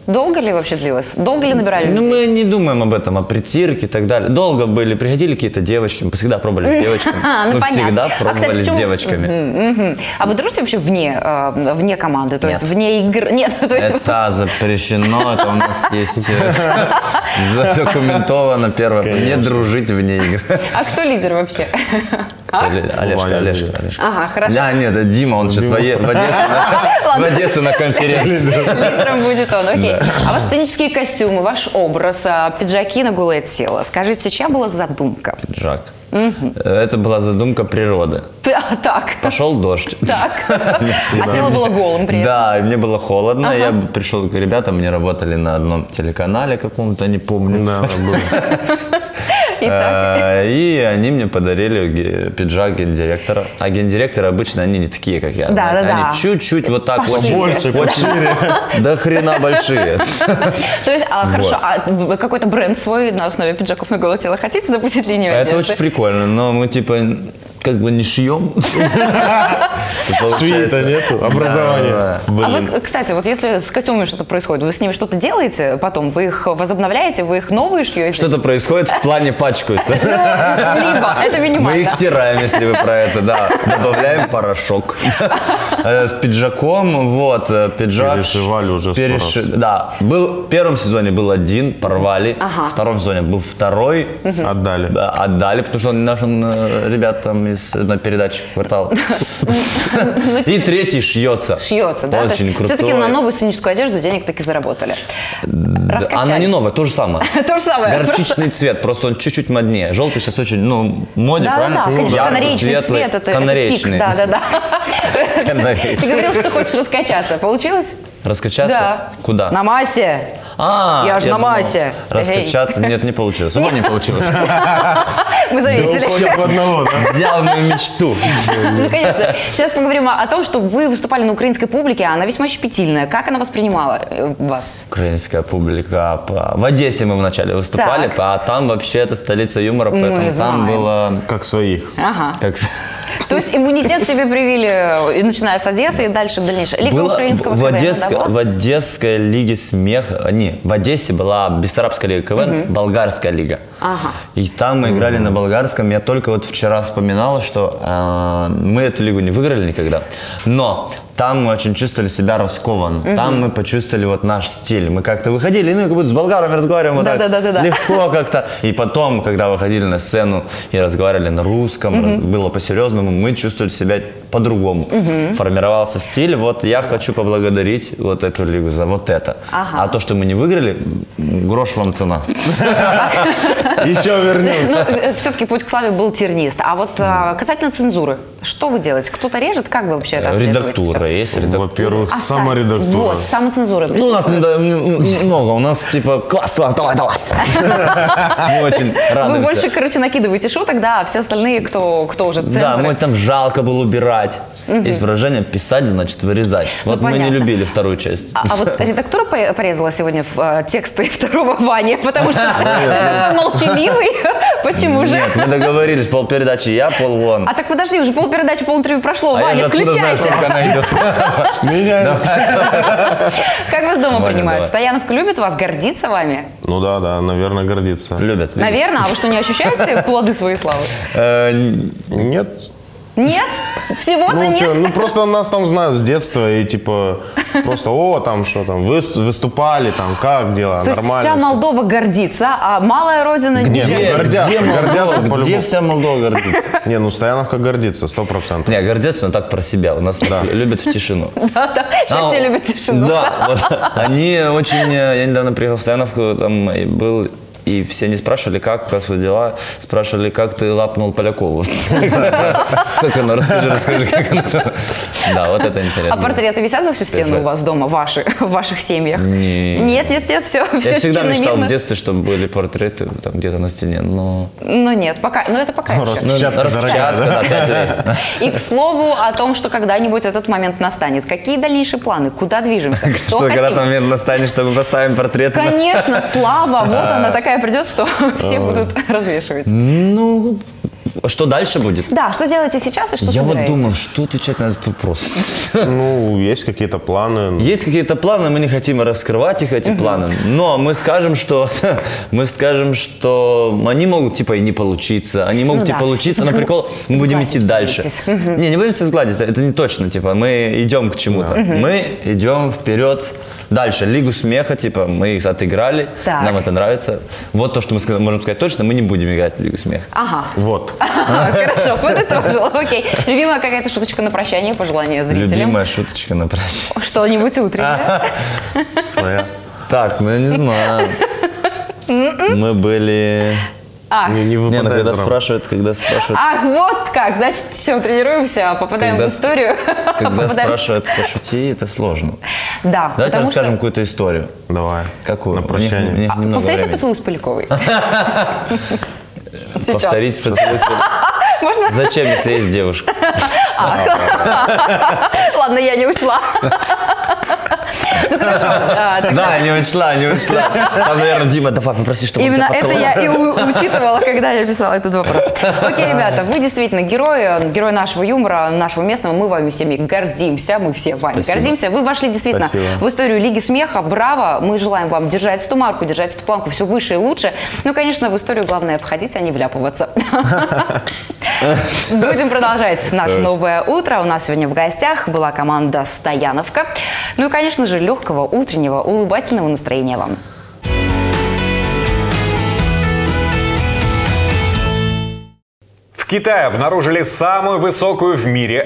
Долго ли вообще длилось? Долго ли набирали людей? Ну, мы не думаем об этом, о притирке и так далее. Долго были, приходили какие-то девочки, мы всегда пробовали с девочками. Мы всегда пробовали с девочками. А вы дружите вообще вне команды? То есть вне игр? Нет, то есть... Это запрещено, это у нас есть задокументовано первое. Не дружить вне игр. А кто лидер вообще? Олежка. Ага, хорошо. Да, нет, это Дима, он сейчас в Одессу на конференции. Лидером будет он, окей. А ваши сценические костюмы, ваш образ, пиджаки на голое тело. Скажите, чья была задумка? Пиджак. Это была задумка природы. Так. Пошел дождь. Так. А тело было голым при этом? Да, и мне было холодно. Я пришел к ребятам, они работали на одном телеканале каком-то, не помню. Да, было. И они мне подарили пиджак гендиректора. А гендиректоры обычно, они не такие, как я. Они чуть-чуть вот так вот. Больше, пошире. До хрена большие. То есть, хорошо, а какой-то бренд свой на основе пиджаков на голое тело хотите запустить линию одежды? Это очень прикольно, но мы типа... как бы не шьем. Швей-то нету, образования. А вы, кстати, вот если с костюмами что-то происходит, вы с ними что-то делаете потом? Вы их возобновляете, вы их новые шьете? Что-то происходит в плане пачкаются. Либо, это минимально. Мы их стираем, если вы про это, да. Добавляем порошок. С пиджаком, вот, пиджак. Перешивали уже 100 раз. Да, в первом сезоне был один, порвали. В втором сезоне был второй. Отдали. Да, отдали, потому что нашим ребятам из одной передачи «Квартал». И третий шьется. Шьется, да? Очень крутой. Все-таки на новую сценическую одежду денег таки заработали. Она не новая, то же самое. То же самое. Горчичный цвет, просто он чуть-чуть моднее. Желтый сейчас очень, моде, правильно? Да, конечно, канаречный цвет, это канаречный. пик. Да. Ты говорил, что хочешь раскачаться. Получилось? Раскачаться? Да. Куда? На массе. Я же на массе. Раскачаться? Нет, не получилось. У меня не получилось. Мы заметили. Сделал мою мечту. Ну, конечно. Сейчас поговорим о том, что вы выступали на украинской публике, а она весьма щепетильная. Как она воспринимала вас? Украинская публика. В Одессе мы вначале выступали, а там вообще это столица юмора, поэтому там было... Как своих. Ага. То есть иммунитет себе привили, начиная с Одессы и дальше дальнейшее. Лига украинского КВН, в Одесской лиге смеха, в Одессе была Бессарабская лига КВН, болгарская лига. И там мы играли на болгарском. Я только вот вчера вспоминал, что мы эту лигу не выиграли никогда, но там мы очень чувствовали себя раскованно. Там мы почувствовали вот наш стиль. Мы как-то выходили, как будто с болгарами разговариваем вот так легко как-то. И потом, когда выходили на сцену и разговаривали на русском, было по-серьезному, мы чувствовали себя по-другому. Формировался стиль. Вот я хочу поблагодарить вот эту лигу за вот это. А то, что мы не выиграли, грош вам цена. Еще вернемся. Все-таки путь к славе был тернист. А вот касательно цензуры, что вы делаете? Кто-то режет? Как вы вообще это отслеживаете? Редактура есть. Во-первых, саморедактура. Вот, самоцензура. Ну, у нас много. У нас типа класс, давай. Мы очень радуемся. Вы больше, короче, накидываете шуток, да, а все остальные, кто уже цензоры. Да, мы там жалко было убирать. Есть выражение «писать, значит вырезать». Вот мы не любили вторую часть. А вот редактура порезала сегодня в тексты второго Вани, потому что молчаливый. Почему же? Нет, мы договорились, полпередачи я, полвон. А так подожди, уже полпередачи, полинтервью прошло. Ваня, включайся. Как вас дома принимают? Стояновка любит вас, гордится вами? Ну да, наверное, гордится. Любят. Наверное, а вы что, не ощущаете плоды своей славы? Нет. Нет? Всего-то нет? Ну, просто нас там знают с детства, и типа, просто, там что там, выступали, там, как дела, то нормально. То есть вся Молдова гордится, а малая родина... Гордятся по-любому. Где вся Молдова гордится? Не, ну, Стояновка гордится, 100%. Не, гордятся, но так про себя, у нас любят в тишину. Да, сейчас все любят тишину. Да, они очень, я недавно приехал в Стояновку, там был... И все не спрашивали, как у вас дела, спрашивали, как ты лапнул Полякову. Как оно? Расскажи, как оно. Да, вот это интересно. А портреты висят во всю стену у вас дома, в ваших семьях? Нет, все. Я всегда мечтал в детстве, чтобы были портреты там где-то на стене, но... Ну нет, пока, но это пока. Распечатка, да, 5 лет. И, к слову, о том, что когда-нибудь этот момент настанет. Какие дальнейшие планы? Куда движемся? Что когда этот момент настанет, что мы поставим портрет? Конечно, слава, вот она такая придет, что все будут развешивать. Ну, что дальше будет? Да, что делаете сейчас и что Я собираетесь? вот думал, что отвечать на этот вопрос. Ну, есть какие-то планы. Есть какие-то планы, мы не хотим раскрывать их, эти планы. Но мы скажем, что они могут типа и не получиться. Они могут и получиться, но прикол, мы будем идти дальше. Не будем все сгладить, это не точно. Типа мы идем к чему-то. Мы идем вперед. Дальше, Лигу смеха, типа, мы их отыграли, нам это нравится. Вот то, что мы можем сказать точно, мы не будем играть в Лигу смеха. Ага. Вот. Хорошо, подытожил. Окей. Любимая какая-то шуточка на прощание, пожелание зрителям? Любимая шуточка на прощание. Что-нибудь утреннее? Своя. Так, ну я не знаю. Мы были... когда спрашивают... Ах, вот как, значит, все, тренируемся, попадаем в историю. Когда спрашивают пошути, это сложно. Да. Давайте расскажем какую-то историю. Давай. Какую? На прощание. Повторите поцелуй с Поляковой. Повторить поцелуй с Поляковой. Можно? Зачем, если есть девушка? Ладно, я не ушла. Ну хорошо. Да, не учла. Там, наверное, Дима, давай попроси, чтобы он тебя Именно это поцеловал. я и учитывала, когда я писала этот вопрос. Окей, ребята, вы действительно герой нашего юмора, нашего местного. Мы вами всеми гордимся, мы все вами гордимся. Вы вошли действительно в историю Лиги смеха. Браво! Мы желаем вам держать эту марку, держать эту планку все выше и лучше. Ну, конечно, в историю главное входить, а не вляпываться. Будем продолжать наше новое утро. У нас сегодня в гостях была команда «Стояновка». Ну и, конечно же, легкого, утреннего, улыбательного настроения вам. В Китае обнаружили самую высокую в мире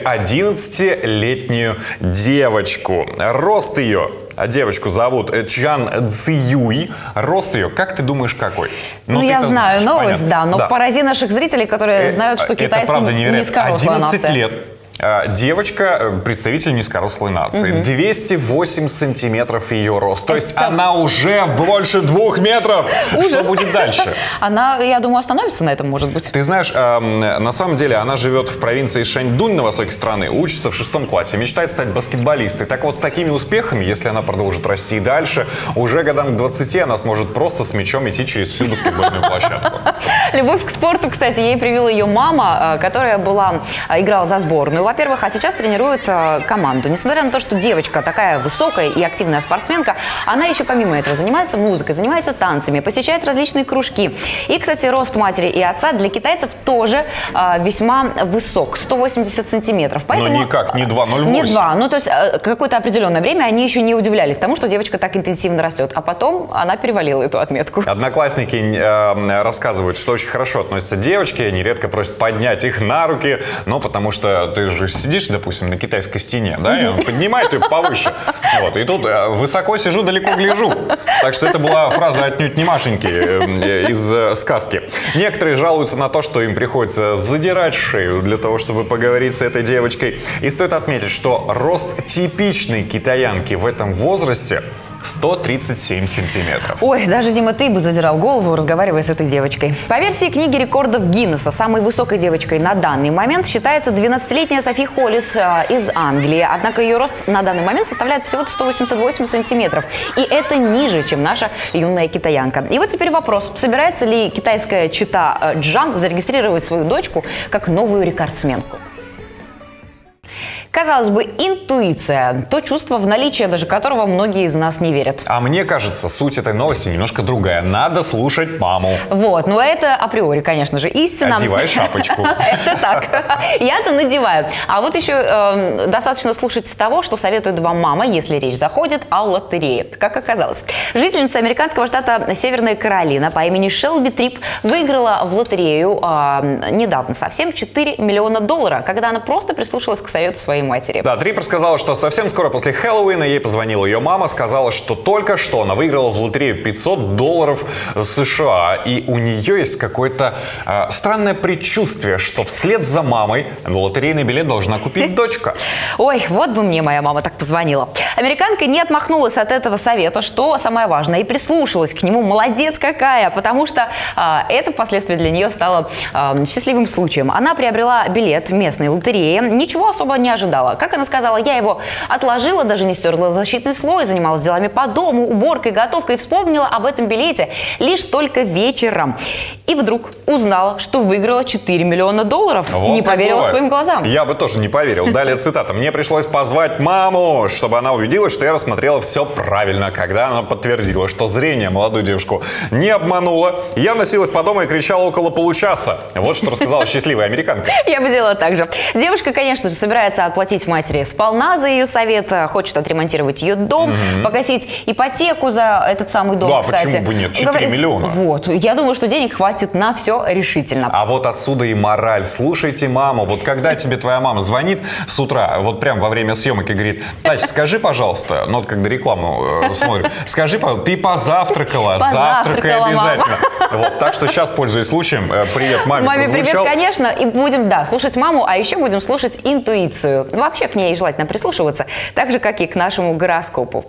11-летнюю девочку. Рост ее, девочку зовут Чан Цзиюй. Рост ее, как ты думаешь, какой? Ну я знаю новость, да, но порази наших зрителей, которые знают, что китайцы низкорослая нация. 11 лет. Девочка, представитель низкорослой нации. 208 сантиметров ее рост. То есть она уже больше 2 метров. Ужас. Что будет дальше? Она, я думаю, остановится на этом, может быть. Ты знаешь, на самом деле она живет в провинции Шаньдунь на востоке страны, учится в 6 классе, мечтает стать баскетболистой. Так вот, с такими успехами, если она продолжит расти и дальше, уже годам к 20 она сможет просто с мячом идти через всю баскетбольную площадку. Любовь к спорту, кстати, ей привила ее мама, которая играла за сборную, во-первых, а сейчас тренирует команду. Несмотря на то, что девочка такая высокая и активная спортсменка, она еще помимо этого занимается музыкой, занимается танцами, посещает различные кружки. И, кстати, рост матери и отца для китайцев тоже весьма высок, 180 сантиметров. Поэтому, но никак, не 2,08. Не 2, ну то есть какое-то определенное время они еще не удивлялись тому, что девочка так интенсивно растет. А потом она перевалила эту отметку. Одноклассники рассказывают, что очень хорошо относятся к девочке, они редко просят поднять их на руки, но потому что ты же сидишь, допустим, на китайской стене, да, и он поднимает ее повыше. Вот, и тут высоко сижу, далеко гляжу. Так что это была фраза отнюдь не Машеньки из сказки. Некоторые жалуются на то, что им приходится задирать шею для того, чтобы поговорить с этой девочкой. И стоит отметить, что рост типичной китаянки в этом возрасте 137 сантиметров. Ой, даже, Дима, ты бы задирал голову, разговаривая с этой девочкой. По версии книги рекордов Гиннесса, самой высокой девочкой на данный момент считается 12-летняя Софи Холлис из Англии. Однако ее рост на данный момент составляет всего 188 сантиметров. И это ниже, чем наша юная китаянка. И вот теперь вопрос. Собирается ли китайская чита Джан зарегистрировать свою дочку как новую рекордсменку? Казалось бы, интуиция – то чувство, в наличие даже которого многие из нас не верят. А мне кажется, суть этой новости немножко другая. Надо слушать маму. Вот, ну это априори, конечно же, истина. Одевай шапочку. Это так. Я-то надеваю. А вот еще достаточно слушать того, что советует вам мама, если речь заходит о лотерее. Как оказалось, жительница американского штата Северная Каролина по имени Шелби Трип выиграла в лотерею недавно совсем $4 миллиона, когда она просто прислушалась к совету своей матери. Да, Трип рассказала, что совсем скоро после Хэллоуина ей позвонила ее мама, сказала, что только что она выиграла в лотерею $500 США, и у нее есть какое-то странное предчувствие, что вслед за мамой лотерейный билет должна купить дочка. Ой, вот бы мне моя мама так позвонила. Американка не отмахнулась от этого совета, что самое важное, и прислушалась к нему. Молодец какая, потому что это впоследствии для нее стало счастливым случаем. Она приобрела билет местной лотереи, ничего особо не ожидала скандала. Как она сказала, я его отложила, даже не стерла защитный слой, занималась делами по дому, уборкой, готовкой и вспомнила об этом билете лишь только вечером. И вдруг узнала, что выиграла $4 миллиона. Вот не поверила бывает. своим глазам. Я бы тоже не поверил. Далее цитата. «Мне пришлось позвать маму, чтобы она убедилась, что я рассмотрела все правильно». Когда она подтвердила, что зрение молодую девушку не обмануло, я носилась по дому и кричала около получаса. Вот что рассказала счастливая американка. Я бы делала так же. Девушка, конечно же, собирается отплатить матери сполна за ее совет, хочет отремонтировать ее дом, погасить ипотеку за этот самый дом, Да, кстати. почему бы нет? 4 миллиона. Вот. Я думаю, что денег хватит на все решительно. А вот отсюда и мораль. Слушайте маму. Вот когда тебе твоя мама звонит с утра, вот прям во время съемок и говорит: Тася, скажи, пожалуйста, ну вот когда рекламу смотрю, скажи, пожалуйста, ты позавтракала? Завтракай обязательно. Вот, так что сейчас, пользуясь случаем, привет маме. Маме привет, конечно, и будем, да, слушать маму, а еще будем слушать интуицию. Вообще к ней желательно прислушиваться, так же, как и к нашему гороскопу.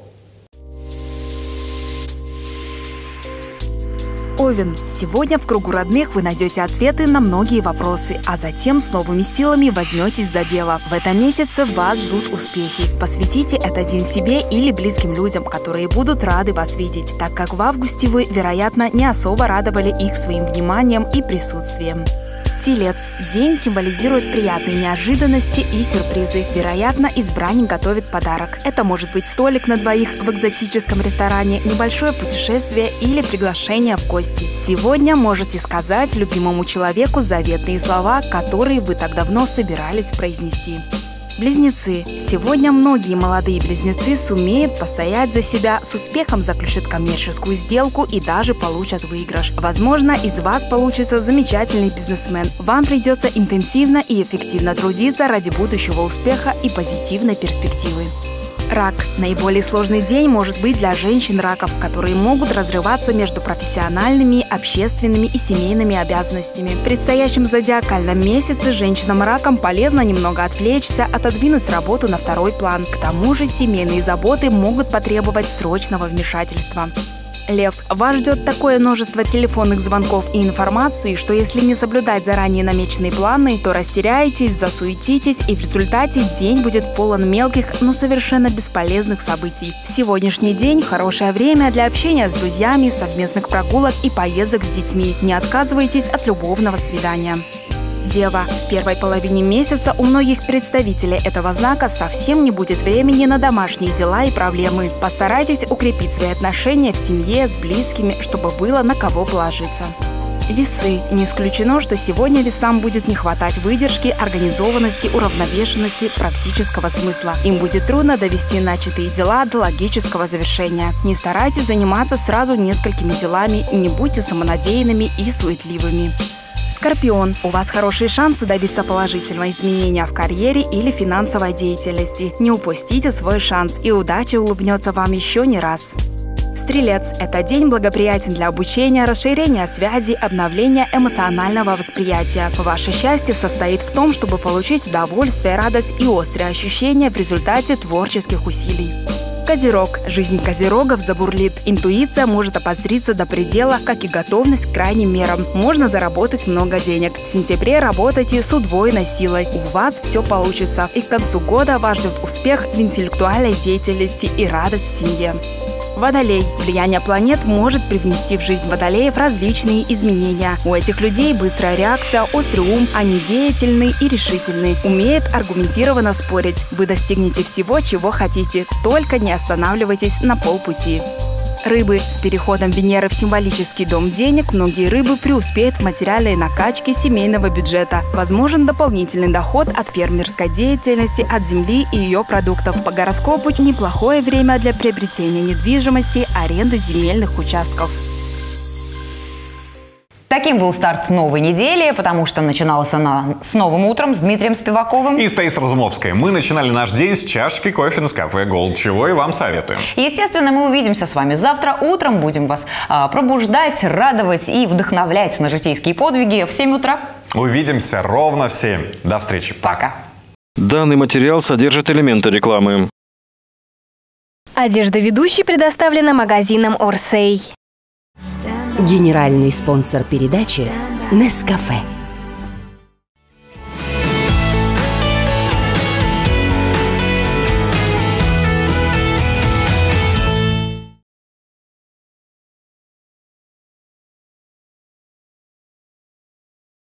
Овен. Сегодня в кругу родных вы найдете ответы на многие вопросы, а затем с новыми силами возьметесь за дело. В этом месяце вас ждут успехи. Посвятите этот день себе или близким людям, которые будут рады вас видеть, так как в августе вы, вероятно, не особо радовали их своим вниманием и присутствием. Телец. День символизирует приятные неожиданности и сюрпризы. Вероятно, избранник готовит подарок. Это может быть столик на двоих в экзотическом ресторане, небольшое путешествие или приглашение в гости. Сегодня можете сказать любимому человеку заветные слова, которые вы так давно собирались произнести. Близнецы. Сегодня многие молодые близнецы сумеют постоять за себя, с успехом заключат коммерческую сделку и даже получат выигрыш. Возможно, из вас получится замечательный бизнесмен. Вам придется интенсивно и эффективно трудиться ради будущего успеха и позитивной перспективы. Рак. Наиболее сложный день может быть для женщин-раков, которые могут разрываться между профессиональными, общественными и семейными обязанностями. В предстоящем зодиакальном месяце женщинам-ракам полезно немного отвлечься, отодвинуть работу на второй план. К тому же семейные заботы могут потребовать срочного вмешательства. Лев. Вас ждет такое множество телефонных звонков и информации, что если не соблюдать заранее намеченные планы, то растеряетесь, засуетитесь, и в результате день будет полон мелких, но совершенно бесполезных событий. Сегодняшний день – хорошее время для общения с друзьями, совместных прогулок и поездок с детьми. Не отказывайтесь от любовного свидания. Дева. В первой половине месяца у многих представителей этого знака совсем не будет времени на домашние дела и проблемы. Постарайтесь укрепить свои отношения в семье, с близкими, чтобы было на кого положиться. Весы. Не исключено, что сегодня весам будет не хватать выдержки, организованности, уравновешенности, практического смысла. Им будет трудно довести начатые дела до логического завершения. Не старайтесь заниматься сразу несколькими делами, не будьте самонадеянными и суетливыми. Скорпион. У вас хорошие шансы добиться положительного изменения в карьере или финансовой деятельности. Не упустите свой шанс, и удача улыбнется вам еще не раз. Стрелец. Это день благоприятен для обучения, расширения связей, обновления эмоционального восприятия. Ваше счастье состоит в том, чтобы получить удовольствие, радость и острые ощущения в результате творческих усилий. Козерог. Жизнь козерогов забурлит. Интуиция может обостриться до предела, как и готовность к крайним мерам. Можно заработать много денег. В сентябре работайте с удвоенной силой. У вас все получится. И к концу года вас ждет успех в интеллектуальной деятельности и радость в семье. Водолей. Влияние планет может привнести в жизнь водолеев различные изменения. У этих людей быстрая реакция, острый ум, они деятельны и решительны, умеют аргументированно спорить. Вы достигнете всего, чего хотите, только не останавливайтесь на полпути. Рыбы. С переходом Венеры в символический дом денег многие рыбы преуспеют в материальной накачке семейного бюджета. Возможен дополнительный доход от фермерской деятельности, от земли и ее продуктов. По гороскопу неплохое время для приобретения недвижимости, аренды земельных участков. Таким был старт новой недели, потому что начиналась она с новым утром, с Дмитрием Спиваковым. И с Таисией Разумовской. Мы начинали наш день с чашки кофе Nescafé Gold, чего и вам советуем. Естественно, мы увидимся с вами завтра утром. Будем вас пробуждать, радовать и вдохновлять на житейские подвиги в 7 утра. Увидимся ровно в 7. До встречи. Пока. Данный материал содержит элементы рекламы. Одежда ведущей предоставлена магазином «Орсей». Генеральный спонсор передачи «Нескафе».